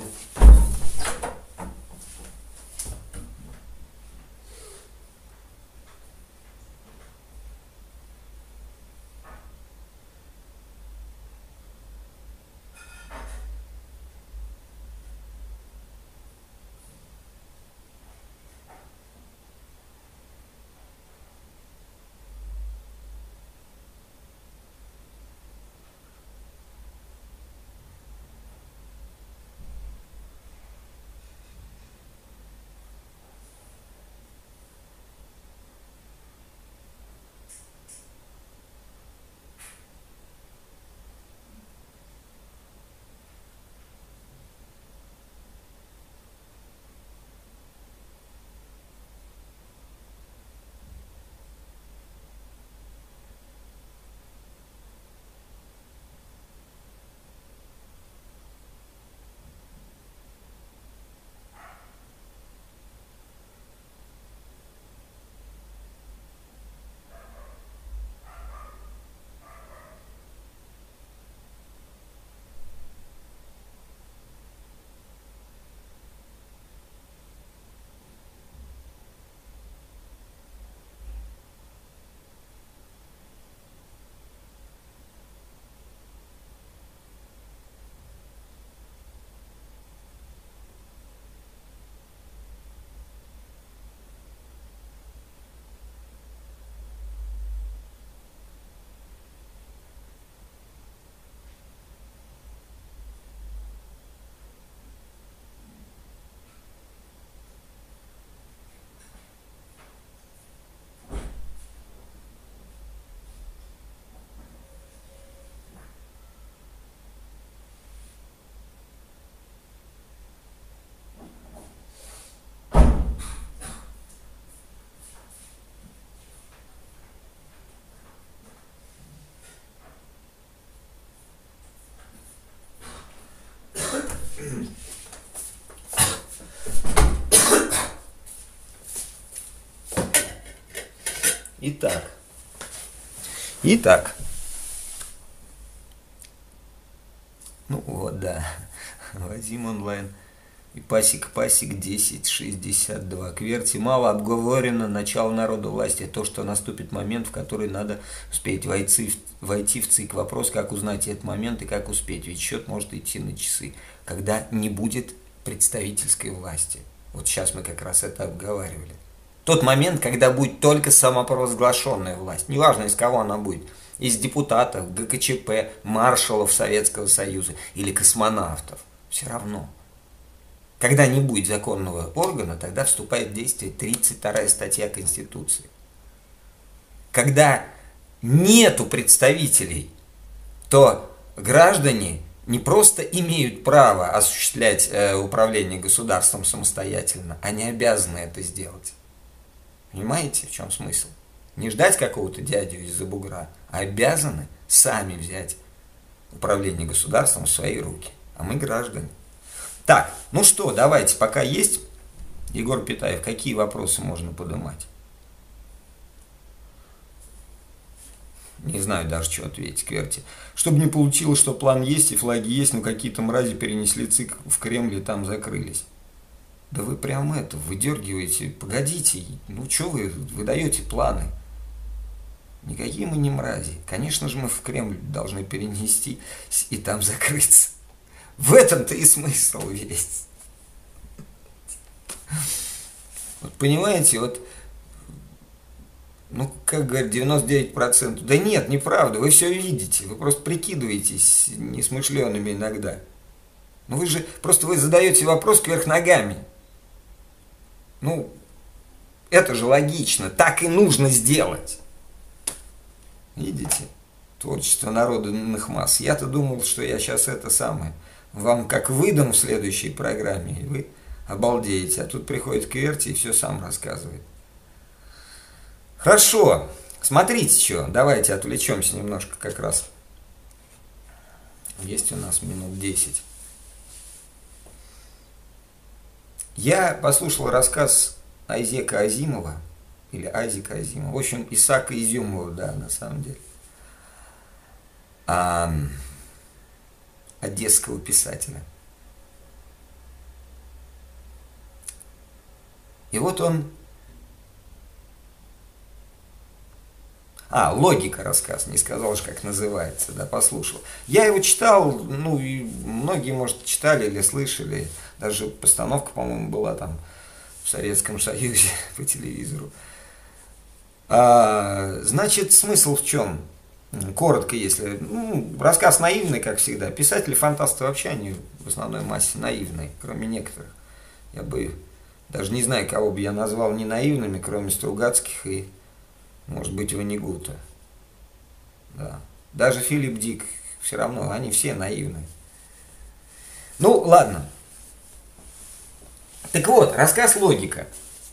Итак, итак, ну вот, да, Вадим онлайн. И пасик, пасик, десять шестьдесят два. Кверти мало обговорено, начало народа власти. То, что наступит момент, в который надо успеть войти, войти в ЦИК. Вопрос, как узнать этот момент и как успеть. Ведь счет может идти на часы, когда не будет представительской власти. Вот сейчас мы как раз это обговаривали. Тот момент, когда будет только самопровозглашенная власть. Неважно, из кого она будет. Из депутатов, ГКЧП, маршалов Советского Союза или космонавтов. Все равно. Когда не будет законного органа, тогда вступает в действие тридцать вторая статья Конституции. Когда нету представителей, то граждане не просто имеют право осуществлять э, управление государством самостоятельно, они обязаны это сделать. Понимаете, в чем смысл? Не ждать какого-то дядю из-за бугра, а обязаны сами взять управление государством в свои руки. А мы граждане. Так, ну что, давайте, пока есть, Егор Питаев, какие вопросы можно поднимать? Не знаю даже, что ответить Кверти. Чтобы не получилось, что план есть и флаги есть, но какие-то мрази перенесли ЦИК в Кремль и там закрылись. Да вы прям это, выдергиваете, погодите, ну что вы, вы даете планы? Никакие мы не мрази. Конечно же, мы в Кремль должны перенести и там закрыться. В этом-то и смысл весь. Вот понимаете, вот, ну, как говорят, девяносто девять процентов. Да нет, неправда, вы все видите, вы просто прикидываетесь несмышленными иногда. Ну вы же, просто вы задаете вопрос кверх ногами. Ну, это же логично, так и нужно сделать. Видите, творчество народных масс. Я-то думал, что я сейчас это самое, вам как выдам в следующей программе, и вы обалдеете. А тут приходит Кверти и все сам рассказывает. Хорошо, смотрите, что, давайте отвлечемся немножко как раз. Есть у нас минут десять. Я послушал рассказ Айзека Азимова, или Айзека Азимова, в общем, Исаака Изюмова, да, на самом деле, а, одесского писателя. И вот он... А, «Логика» рассказ, не сказал же, как называется, да, послушал. Я его читал, ну, и многие, может, читали или слышали, даже постановка, по-моему, была там в Советском Союзе по телевизору. А, значит, смысл в чем? Коротко, если... Ну, рассказ наивный, как всегда. Писатели-фантасты вообще, они в основной массе наивные, кроме некоторых. Я бы даже не знаю, кого бы я назвал не наивными, кроме Стругацких и, может быть, Ванигута. Да. Даже Филипп Дик, все равно, они все наивные. Ну, ладно. Так вот, рассказ «Логика».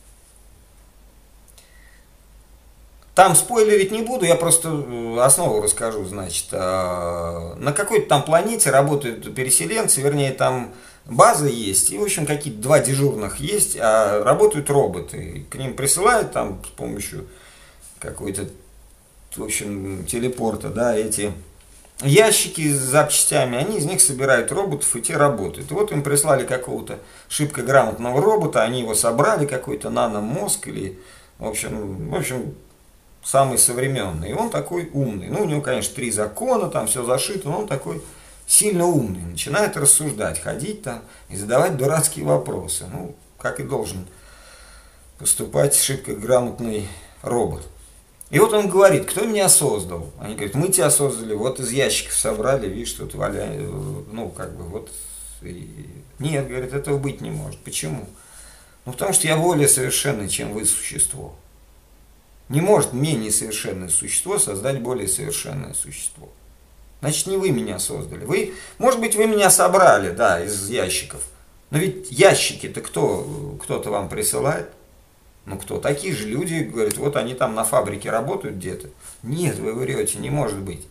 Там спойлерить не буду, я просто основу расскажу, значит. На какой-то там планете работают переселенцы, вернее, там база есть, и, в общем, какие-то два дежурных есть, а работают роботы. К ним присылают там с помощью какой-то, в общем, телепорта, да, эти ящики с запчастями, они из них собирают роботов, и те работают. И вот им прислали какого-то шибко грамотного робота, они его собрали, какой-то наномозг, или, в общем, в общем, самый современный. И он такой умный. Ну, у него, конечно, три закона, там все зашито, но он такой сильно умный. Начинает рассуждать, ходить там и задавать дурацкие вопросы. Ну, как и должен поступать шибко грамотный робот. И вот он говорит, кто меня создал? Они говорят, мы тебя создали, вот из ящиков собрали, видишь, тут валяют, ну, как бы, вот. И... Нет, говорит, этого быть не может. Почему? Ну, потому что я более совершенный, чем вы, существо. Не может менее совершенное существо создать более совершенное существо. Значит, не вы меня создали. Вы, может быть, вы меня собрали, да, из ящиков. Но ведь ящики-то кто, кто-то вам присылает? Ну кто? Такие же люди, говорят, вот они там на фабрике работают где-то. Нет, вы врете, не может быть.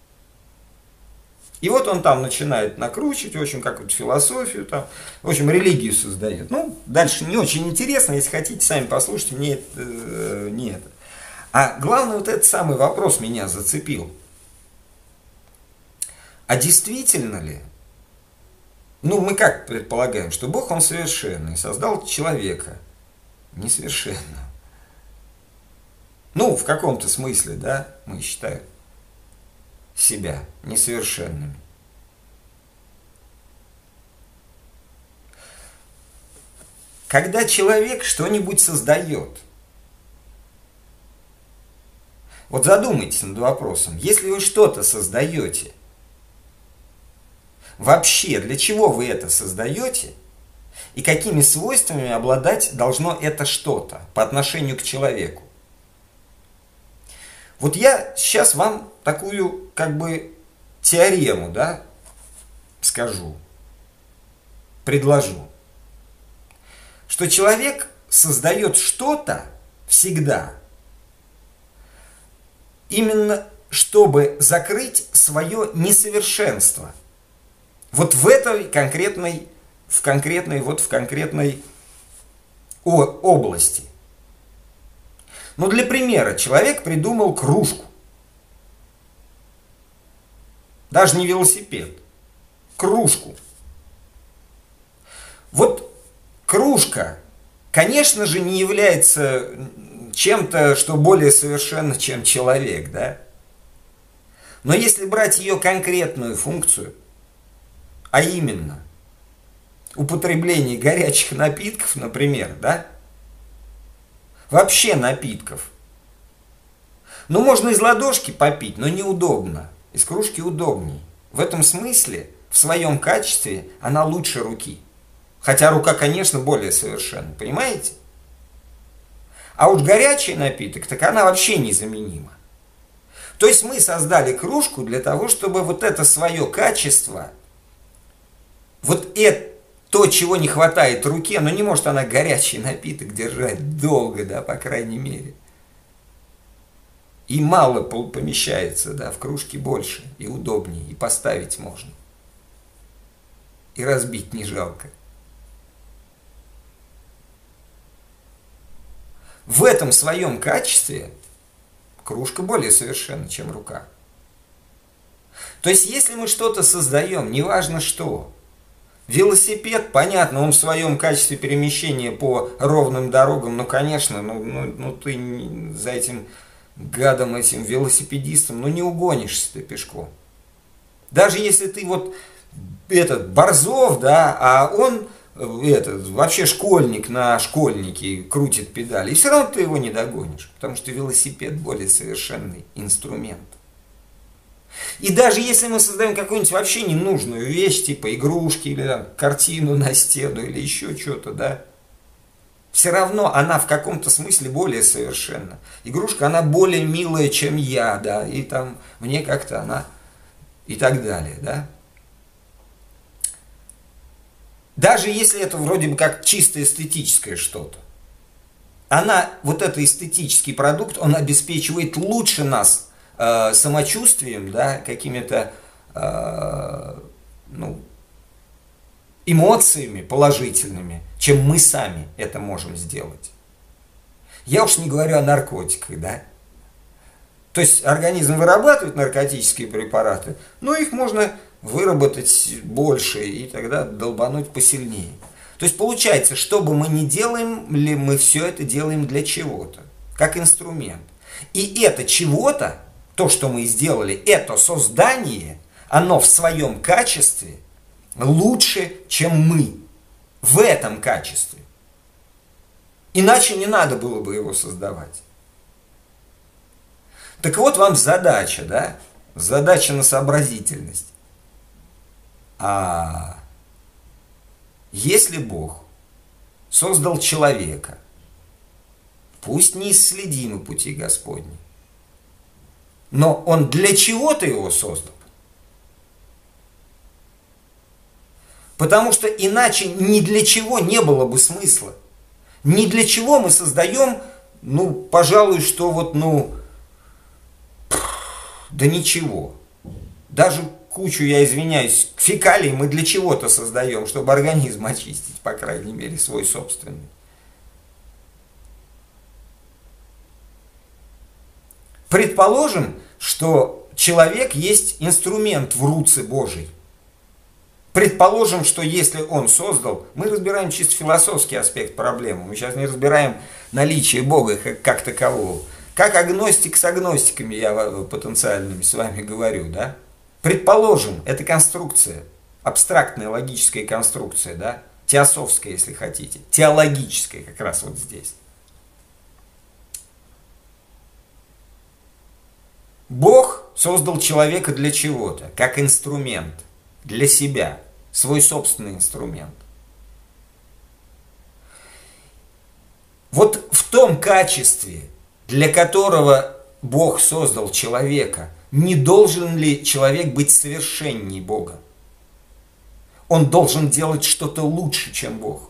И вот он там начинает накручивать, в общем, какую-то философию, там, в общем, религию создает. Ну, дальше не очень интересно, если хотите, сами послушайте, мне это, э, не это. А главное, вот этот самый вопрос меня зацепил. А действительно ли, ну, мы как предполагаем, что Бог, Он совершенный, создал человека несовершенным. Ну, в каком-то смысле, да, мы считаем себя несовершенными. Когда человек что-нибудь создает, вот задумайтесь над вопросом, если вы что-то создаете, вообще для чего вы это создаете и какими свойствами обладать должно это что-то по отношению к человеку? Вот я сейчас вам такую, как бы, теорему, да, скажу, предложу, что человек создает что-то всегда, именно чтобы закрыть свое несовершенство. Вот в этой конкретной, в конкретной, вот в конкретной области. Ну, для примера, человек придумал кружку. Даже не велосипед. Кружку. Вот кружка, конечно же, не является чем-то, что более совершенно, чем человек, да? Но если брать ее конкретную функцию, а именно употребление горячих напитков, например, да? Вообще напитков. Ну, можно из ладошки попить, но неудобно. Из кружки удобней. В этом смысле, в своем качестве, она лучше руки. Хотя рука, конечно, более совершенна, понимаете? А уж горячий напиток, так она вообще незаменима. То есть мы создали кружку для того, чтобы вот это свое качество, вот это, то, чего не хватает руке, но не может она горячий напиток держать долго, да, по крайней мере. И мало помещается, да, в кружке больше, и удобнее, и поставить можно. И разбить не жалко. В этом своем качестве кружка более совершенна, чем рука. То есть, если мы что-то создаем, неважно что, велосипед, понятно, он в своем качестве перемещения по ровным дорогам, ну, конечно, ну, ну, ну ты за этим гадом, этим велосипедистом, ну, не угонишься ты пешком. Даже если ты вот этот Борзов, да, а он этот, вообще школьник на школьнике крутит педали, и все равно ты его не догонишь, потому что велосипед более совершенный инструмент. И даже если мы создаем какую-нибудь вообще ненужную вещь, типа игрушки, или там, картину на стену, или еще что-то, да, все равно она в каком-то смысле более совершенна. Игрушка, она более милая, чем я, да, и там мне как-то она и так далее, да. Даже если это вроде бы как чисто эстетическое что-то, она, вот этот эстетический продукт, он обеспечивает лучше нас э, самочувствием, да, какими-то э, ну, эмоциями положительными, чем мы сами это можем сделать. Я уж не говорю о наркотиках, да. То есть организм вырабатывает наркотические препараты, но их можно выработать больше и тогда долбануть посильнее. То есть получается, что бы мы ни делаем, ли мы все это делаем для чего-то, как инструмент. И это чего-то, то, что мы сделали, это создание, оно в своем качестве лучше, чем мы. В этом качестве. Иначе не надо было бы его создавать. Так вот вам задача, да? Задача на сообразительность. А если Бог создал человека, пусть неисследимы пути Господни, но Он для чего-то его создал. Потому что иначе ни для чего не было бы смысла. Ни для чего мы создаем, ну, пожалуй, что вот, ну, да ничего. Даже кучу, я извиняюсь, фекалий мы для чего-то создаем, чтобы организм очистить, по крайней мере, свой собственный. Предположим, что человек есть инструмент в руце Божьей. Предположим, что если он создал, мы разбираем чисто философский аспект проблемы, мы сейчас не разбираем наличие Бога как, как такового. Как агностик с агностиками я потенциальными с вами говорю, да? Предположим, это конструкция, абстрактная логическая конструкция, да? Теософская, если хотите, теологическая как раз вот здесь. Бог создал человека для чего-то, как инструмент, для себя, свой собственный инструмент. Вот в том качестве, для которого Бог создал человека, не должен ли человек быть совершенней Бога? Он должен делать что-то лучше, чем Бог.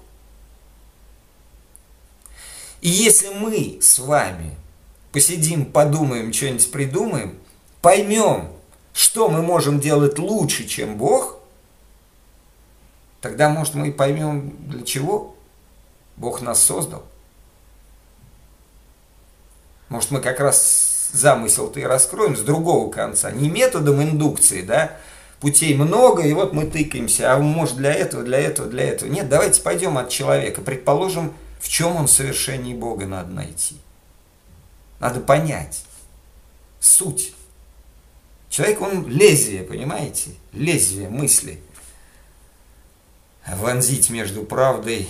И если мы с вами посидим, подумаем, что-нибудь придумаем, поймем, что мы можем делать лучше, чем Бог, тогда, может, мы и поймем, для чего Бог нас создал. Может, мы как раз замысел-то и раскроем с другого конца. Не методом индукции, да, путей много, и вот мы тыкаемся, а может для этого, для этого, для этого. Нет, давайте пойдем от человека, предположим, в чем он совершеннее Бога надо найти. Надо понять суть. Человек, он лезвие, понимаете? Лезвие мысли. Вонзить между правдой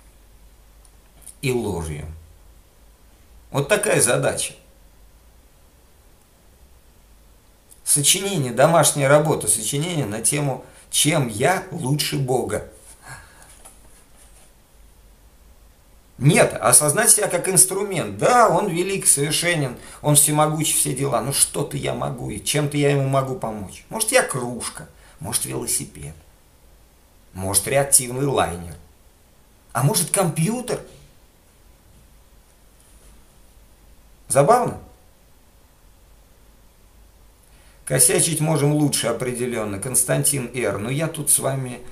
и ложью. Вот такая задача. Сочинение, домашняя работа, сочинение на тему «Чем я лучше Бога?». Нет, осознать себя как инструмент. Да, он велик, совершенен, он всемогущий, все дела. Но что-то я могу, и чем-то я ему могу помочь. Может, я кружка, может, велосипед, может, реактивный лайнер, а может, компьютер. Забавно? Косячить можем лучше определенно. Константин Р. Но я тут с вами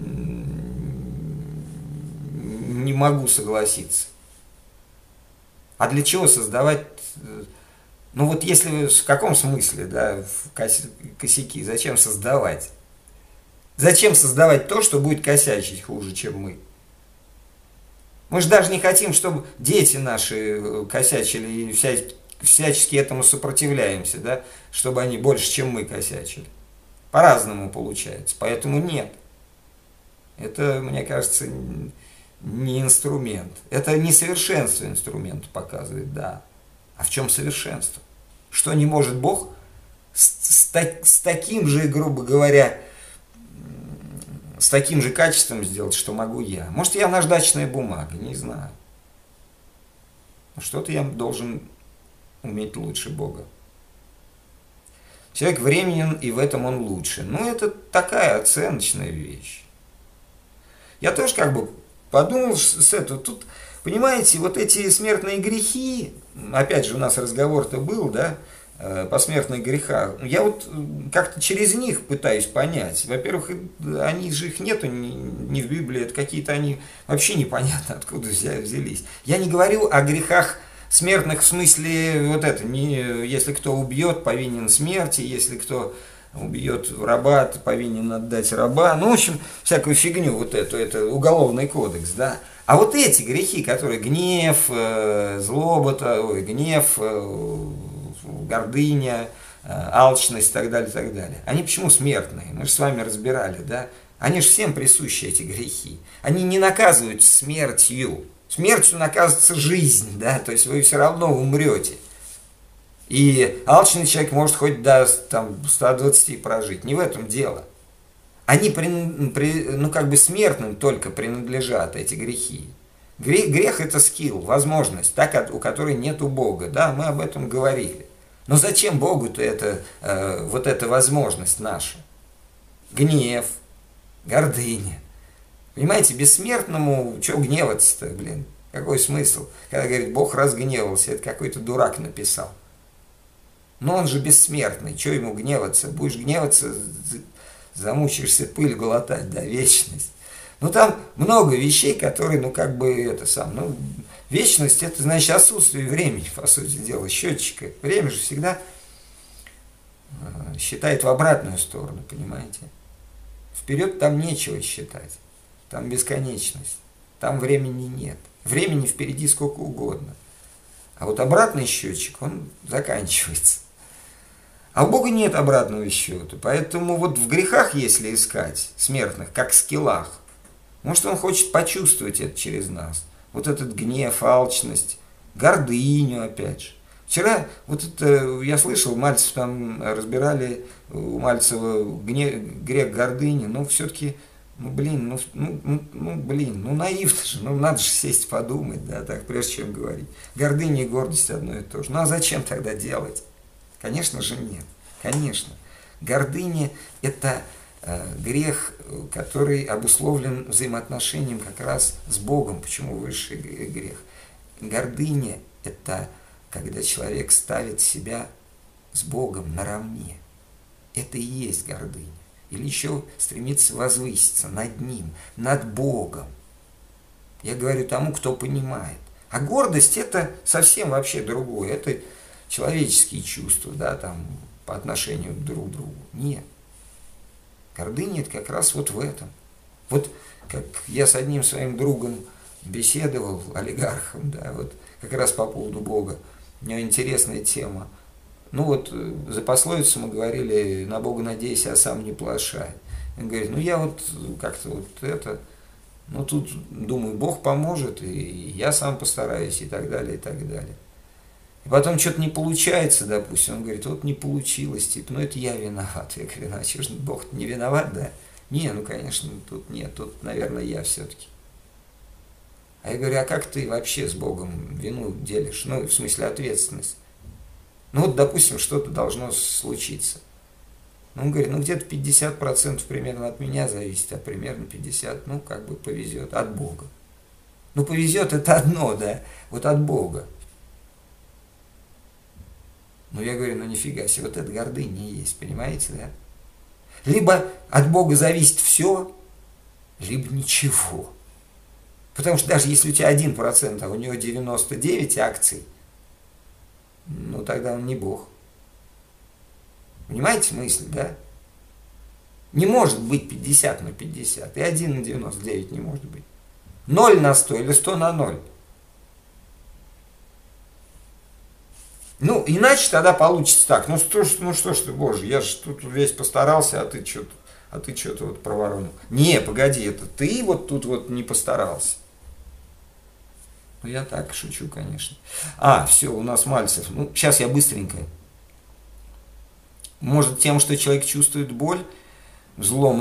не могу согласиться. А для чего создавать? Ну вот если в каком смысле, да, косяки, зачем создавать? Зачем создавать то, что будет косячить хуже, чем мы? Мы же даже не хотим, чтобы дети наши косячили и вся, всячески этому сопротивляемся, да, чтобы они больше, чем мы, косячили. По-разному получается. Поэтому нет. Это, мне кажется, не инструмент. Это несовершенство инструмента показывает, да. А в чем совершенство? Что не может Бог с, с, с таким же, грубо говоря, с таким же качеством сделать, что могу я? Может, я наждачная бумага, не знаю. Но что-то я должен уметь лучше Бога. Человек временен, и в этом он лучше. Ну, это такая оценочная вещь. Я тоже как бы подумал с этого. Тут, понимаете, вот эти смертные грехи, опять же, у нас разговор-то был, да, посмертных грехах. Я вот как-то через них пытаюсь понять. Во-первых, они же их нету ни в Библии, это какие-то они вообще непонятно откуда взялись. Я не говорю о грехах смертных в смысле вот это, не, если кто убьет, повинен смерти, если кто убьет раба, то повинен отдать раба. Ну, в общем, всякую фигню вот эту, это уголовный кодекс, да. А вот эти грехи, которые гнев, злоба, ой, гнев, гордыня, алчность и так далее, и так далее. Они почему смертные? Мы же с вами разбирали, да? Они же всем присущи, эти грехи. Они не наказывают смертью. Смертью наказывается жизнь, да? То есть вы все равно умрете. И алчный человек может хоть до там, ста двадцати прожить. Не в этом дело. Они при, при, ну, как бы смертным только принадлежат, эти грехи. Грех, грех это скилл, возможность, та, у которой нет у Бога. Да, мы об этом говорили. Но зачем Богу-то это, э, вот эта возможность наша? Гнев, гордыня. Понимаете, бессмертному, что гневаться-то, блин? Какой смысл? Когда говорит, Бог разгневался, это какой-то дурак написал. Но он же бессмертный, что ему гневаться? Будешь гневаться, замучаешься пыль глотать, да, вечность. Ну, там много вещей, которые, ну, как бы, это сам, ну, вечность, это, значит, отсутствие времени, по сути дела, счетчика. Время же всегда считает в обратную сторону, понимаете? Вперед там нечего считать, там бесконечность, там времени нет. Времени впереди сколько угодно. А вот обратный счетчик, он заканчивается. А у Бога нет обратного счета, поэтому вот в грехах, если искать смертных, как в скиллах, может, он хочет почувствовать это через нас. Вот этот гнев, алчность, гордыню, опять же. Вчера, вот это, я слышал, Мальцев там разбирали, у Мальцева гнев, грех гордыни, но все-таки, ну, блин, ну, ну, ну, блин, ну, наивно же, ну, надо же сесть подумать, да, так, прежде чем говорить. Гордыня и гордость одно и то же. Ну, а зачем тогда делать? Конечно же, нет. Конечно. Гордыня – это грех, который обусловлен взаимоотношением как раз с Богом. Почему высший грех? Гордыня – это когда человек ставит себя с Богом наравне. Это и есть гордыня. Или еще стремится возвыситься над Ним, над Богом. Я говорю тому, кто понимает. А гордость – это совсем вообще другое. Это человеческие чувства, да, там, по отношению друг к другу. Нет. Гордыня это как раз вот в этом. Вот как я с одним своим другом беседовал, олигархом, да, вот как раз по поводу Бога. У него интересная тема. Ну вот за пословицу мы говорили: на Бога надейся, а сам не плашай. Он говорит: ну я вот как-то вот это, ну тут думаю, Бог поможет, и я сам постараюсь, и так далее, и так далее. И потом что-то не получается, допустим, он говорит: вот не получилось, типа, ну это я виноват. Я говорю: ну а что ж, Бог не виноват, да? Не, ну конечно, тут нет, тут, наверное, я все-таки. А я говорю: а как ты вообще с Богом вину делишь? Ну, в смысле, ответственность. Ну вот, допустим, что-то должно случиться. Ну, он говорит: ну где-то пятьдесят процентов примерно от меня зависит, а примерно пятьдесят процентов, ну, как бы повезет, от Бога. Ну, повезет это одно, да, вот от Бога. Ну, я говорю: ну, нифига себе, вот это гордыня и есть, понимаете, да? Либо от Бога зависит все, либо ничего. Потому что даже если у тебя один процент, а у него девяносто девять акций, ну, тогда он не Бог. Понимаете мысль, да? Не может быть пятьдесят на пятьдесят, и один на девяносто девять не может быть. ноль на сто или сто на ноль. Ну, иначе тогда получится так: ну что ж, ну что ж ты, Боже, я же тут весь постарался, а ты что-то, а ты что-то вот проворонил. Не, погоди, это ты вот тут вот не постарался. Ну, я так шучу, конечно. А, все, у нас Мальцев. Ну, сейчас я быстренько. Может, тем, что человек чувствует боль, взлом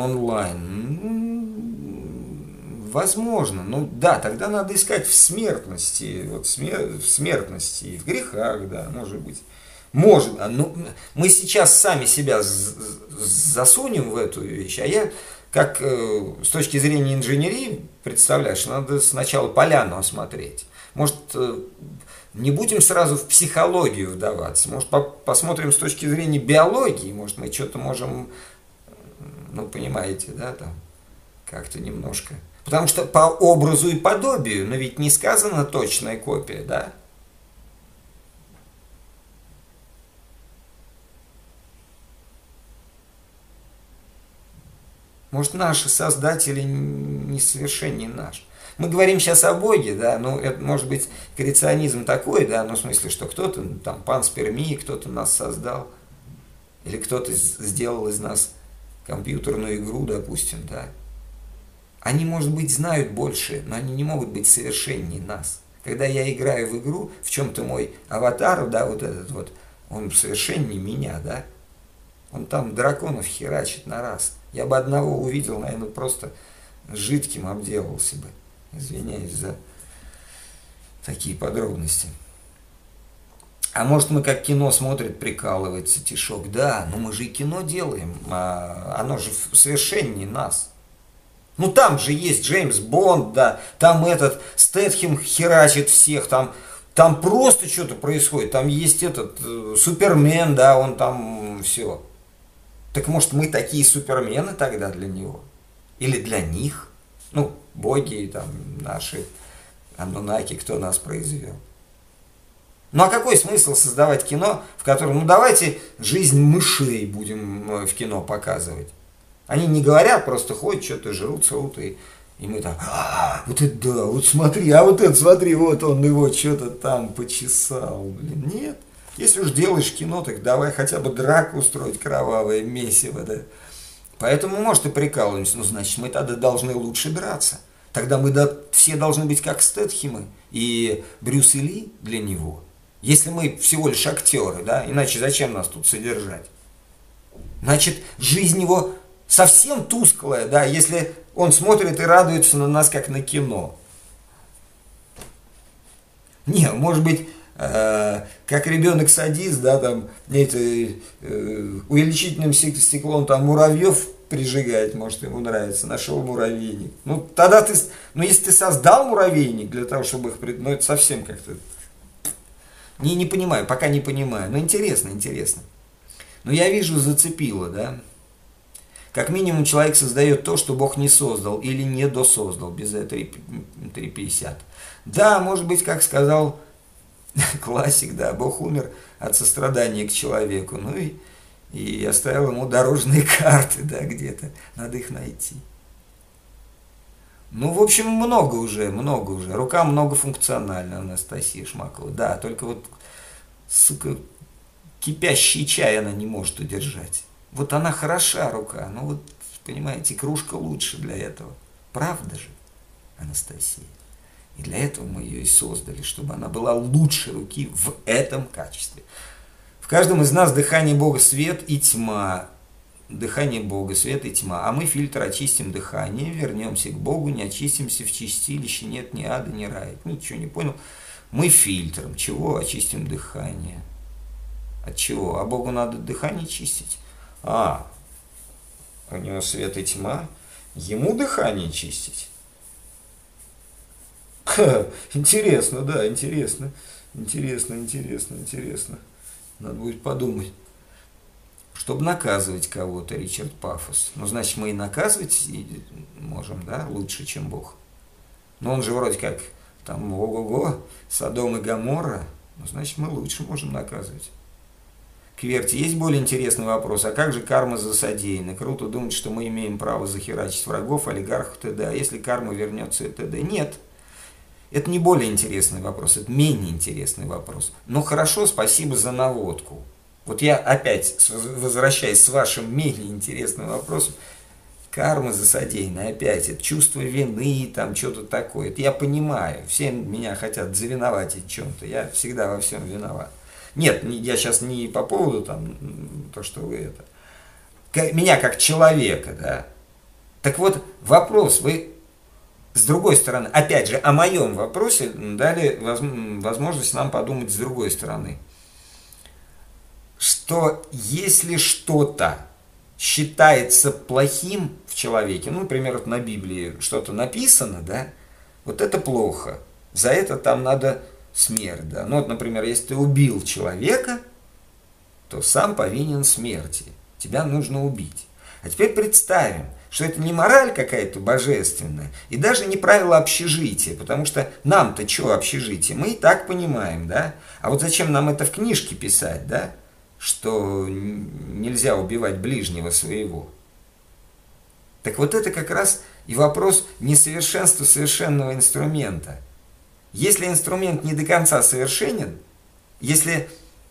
онлайн? Возможно. Ну, да, тогда надо искать в смертности, вот смер... в смертности, в грехах, да, может быть. Может. Ну, мы сейчас сами себя засунем в эту вещь, а я, как э, с точки зрения инженерии, представляешь, надо сначала поляну осмотреть. Может, не будем сразу в психологию вдаваться, может, по посмотрим с точки зрения биологии, может, мы что-то можем, ну, понимаете, да, там, как-то немножко. Потому что по образу и подобию, но ведь не сказано точная копия, да? Может, наши создатели несовершеннее наши. Мы говорим сейчас о Боге, да, ну, это может быть креационизм такой, да, ну, в смысле, что кто-то, там, панспермия, кто-то нас создал, или кто-то сделал из нас компьютерную игру, допустим, да. Они, может быть, знают больше, но они не могут быть совершеннее нас. Когда я играю в игру, в чем-то мой аватар, да, вот этот вот, он совершеннее меня, да. Он там драконов херачит на раз. Я бы одного увидел, наверное, просто жидким обделался бы. Извиняюсь за такие подробности. А может, мы как кино смотрит, прикалывается Тишок. Да, но мы же и кино делаем, а оно же совершеннее нас. Ну там же есть Джеймс Бонд, да, там этот Стэтхем херачит всех, там, там просто что-то происходит, там есть этот э, Супермен, да, он там все. Так может, мы такие супермены тогда для него? Или для них? Ну, боги, там, наши анунаки, кто нас произвел. Ну, а какой смысл создавать кино, в котором, ну, давайте жизнь мышей будем в кино показывать. Они не говорят, просто ходят, что-то жрут, срут, и, и мы там, а, вот это да, вот смотри, а вот это смотри, вот он его что-то там почесал. Блин, нет. Если уж делаешь кино, так давай хотя бы драку устроить, кровавое месиво, да. Поэтому, может, и прикалываемся, ну, значит, мы тогда должны лучше драться. Тогда мы да, все должны быть как Стэтхемы и Брюс Ли для него. Если мы всего лишь актеры, да, иначе зачем нас тут содержать? Значит, жизнь его совсем тусклая, да, если он смотрит и радуется на нас, как на кино. Не, может быть, э, как ребенок-садист, да, там, это, э, увеличительным стеклом там муравьев прижигать, может, ему нравится, нашел муравейник. Ну, тогда ты, ну, если ты создал муравейник для того, чтобы их, ну, это совсем как-то, не, не понимаю, пока не понимаю, но интересно, интересно. Но я вижу, зацепило, да. Как минимум человек создает то, что Бог не создал или не досоздал, без этого три пятьдесят. Да, может быть, как сказал классик, да, Бог умер от сострадания к человеку. Ну и и оставил ему дорожные карты, да, где-то. Надо их найти. Ну, в общем, много уже, много уже. Рука многофункциональна, Анастасия Шмакова. Да, только вот, сука, кипящий чай она не может удержать. Вот она хороша, рука, но вот, понимаете, кружка лучше для этого. Правда же, Анастасия? И для этого мы ее и создали, чтобы она была лучше руки в этом качестве. В каждом из нас дыхание Бога свет и тьма. Дыхание Бога, свет и тьма. А мы фильтр очистим дыхание, вернемся к Богу, не очистимся в чистилище, нет ни ада, ни рая. Ничего не понял. Мы фильтром. Чего? Очистим дыхание. От чего? А Богу надо дыхание чистить? А, у него свет и тьма. Ему дыхание чистить? Ха, интересно, да, интересно. Интересно, интересно, интересно. Надо будет подумать. Чтобы наказывать кого-то, Ричард Пафос. Ну, значит, мы и наказывать можем, да, лучше, чем Бог. Но он же вроде как, там, ого-го, Содом и Гоморра. Ну, значит, мы лучше можем наказывать. Кверти, есть более интересный вопрос. А как же карма за содеянное? Круто думать, что мы имеем право захерачить врагов, олигархов, т.д. А если карма вернется, и т.д. Нет. Это не более интересный вопрос, это менее интересный вопрос. Но хорошо, спасибо за наводку. Вот я опять, возвращаясь с вашим менее интересным вопросом, карма за содеянное, опять, это чувство вины, там что-то такое. Это я понимаю, все меня хотят завиноватить в чем-то, я всегда во всем виноват. Нет, я сейчас не по поводу там, то, что вы это, меня как человека, да. Так вот, вопрос, вы... С другой стороны, опять же, о моем вопросе дали возможность нам подумать с другой стороны. Что если что-то считается плохим в человеке, ну, например, вот на Библии что-то написано, да, вот это плохо, за это там надо смерть, да. Ну, вот, например, если ты убил человека, то сам повинен смерти, тебя нужно убить. А теперь представим, что это не мораль какая-то божественная, и даже не правило общежития, потому что нам-то что общежитие? Мы и так понимаем, да? А вот зачем нам это в книжке писать, да? Что нельзя убивать ближнего своего. Так вот это как раз и вопрос несовершенства совершенного инструмента. Если инструмент не до конца совершенен, если...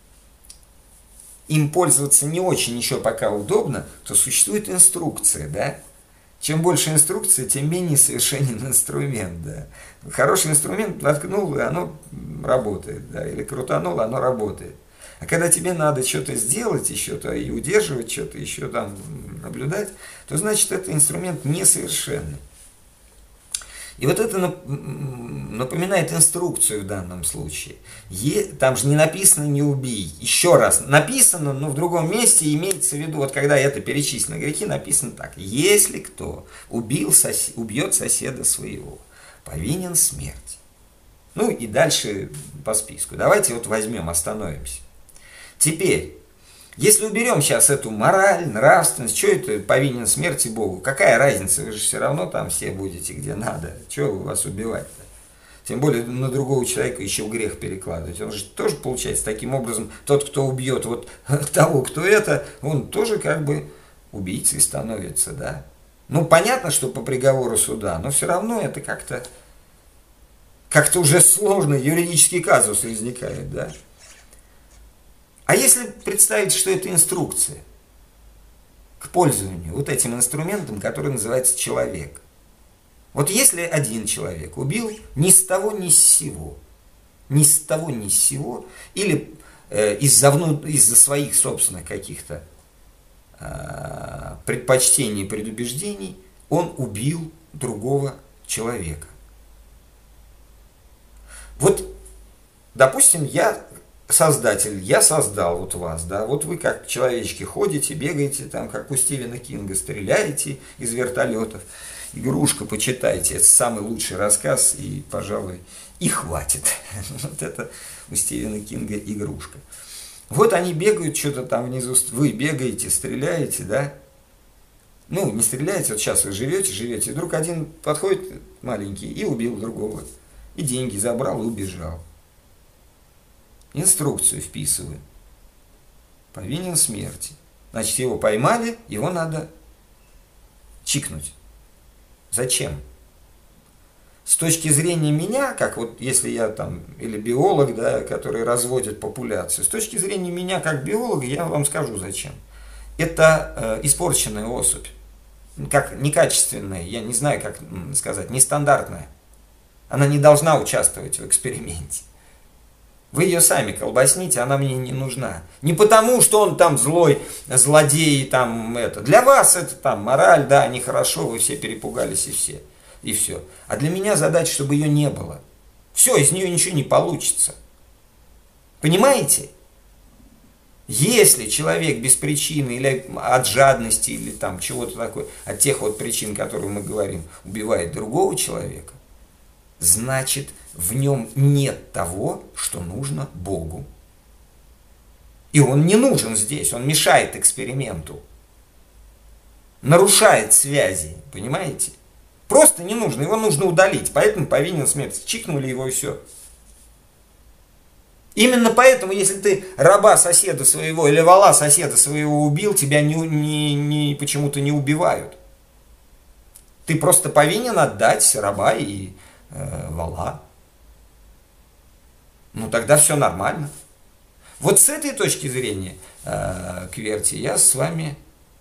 им пользоваться не очень еще пока удобно, то существует инструкция, да? Чем больше инструкции, тем менее совершенен инструмент, да? Хороший инструмент воткнул, и оно работает, да? Или крутанул, оно работает. А когда тебе надо что-то сделать еще-то и удерживать что-то, еще там наблюдать, то значит, это инструмент несовершенный. И вот это напоминает инструкцию в данном случае. Там же не написано «не убей». Еще раз, написано, но в другом месте имеется в виду, вот когда это перечислено грехи, написано так. Если кто убил сосед, убьет соседа своего, повинен смерть. Ну и дальше по списку. Давайте вот возьмем, остановимся. Теперь, если уберем сейчас эту мораль, нравственность, что это повинен смерти Богу? Какая разница? Вы же все равно там все будете где надо. Чего вас убивать-то? Тем более на другого человека еще грех перекладывать. Он же тоже получается таким образом, тот, кто убьет вот того, кто это, он тоже как бы убийцей становится, да? Ну, понятно, что по приговору суда, но все равно это как-то как-то уже сложно, юридический казус возникает, да? А если представить, что это инструкция к пользованию вот этим инструментом, который называется человек. Вот если один человек убил ни с того, ни с сего, ни с того, ни с сего, или э, из-за вну, из-за своих собственных каких-то э, предпочтений и предубеждений, он убил другого человека. Вот, допустим, я... создатель, я создал вот вас, да, вот вы как человечки ходите, бегаете, там, как у Стивена Кинга, стреляете из вертолетов, игрушка, почитайте, это самый лучший рассказ, и, пожалуй, и хватит. Вот это у Стивена Кинга игрушка. Вот они бегают, что-то там внизу, вы бегаете, стреляете, да, ну, не стреляете, вот сейчас вы живете, живете, вдруг один подходит маленький и убил другого, и деньги забрал и убежал. Инструкцию вписываю. Повинен смерти. Значит, его поймали, его надо чикнуть. Зачем? С точки зрения меня, как вот если я там, или биолог, да, который разводит популяцию, с точки зрения меня как биолога, я вам скажу зачем. Это э, испорченная особь. Как некачественная, я не знаю, как сказать, нестандартная. Она не должна участвовать в эксперименте. Вы ее сами колбасните, она мне не нужна. Не потому, что он там злой, злодей, там это. Для вас это там мораль, да, нехорошо, вы все перепугались и все. И все. А для меня задача, чтобы ее не было. Все, из нее ничего не получится. Понимаете? Если человек без причины, или от жадности, или там чего-то такое, от тех вот причин, которые мы говорим, убивает другого человека, значит, в нем нет того, что нужно Богу. И он не нужен здесь, он мешает эксперименту. Нарушает связи, понимаете? Просто не нужно, его нужно удалить, поэтому повинен смерти. Чикнули его и все. Именно поэтому, если ты раба соседа своего или вола соседа своего убил, тебя не, не, не, почему-то не убивают. Ты просто повинен отдать раба и э, вола. Ну тогда все нормально. Вот с этой точки зрения, э, Кверти, я с вами,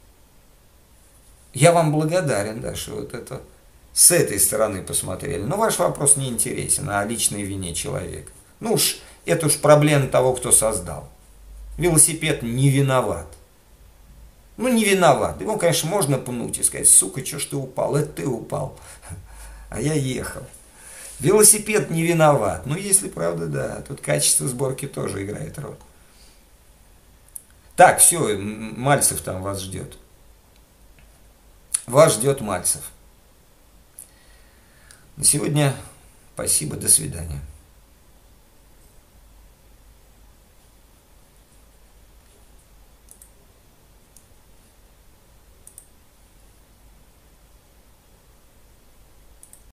я вам благодарен, да, что вот это с этой стороны посмотрели. Но ваш вопрос не интересен о личной вине человека. Ну уж, это уж проблема того, кто создал. Велосипед не виноват. Ну не виноват. Его, конечно, можно пнуть и сказать: сука, что ж ты упал? Это ты упал. А я ехал. Велосипед не виноват. Ну если правда, да. Тут качество сборки тоже играет роль. Так, все, Мальцев там вас ждет. Вас ждет Мальцев. На сегодня спасибо, до свидания.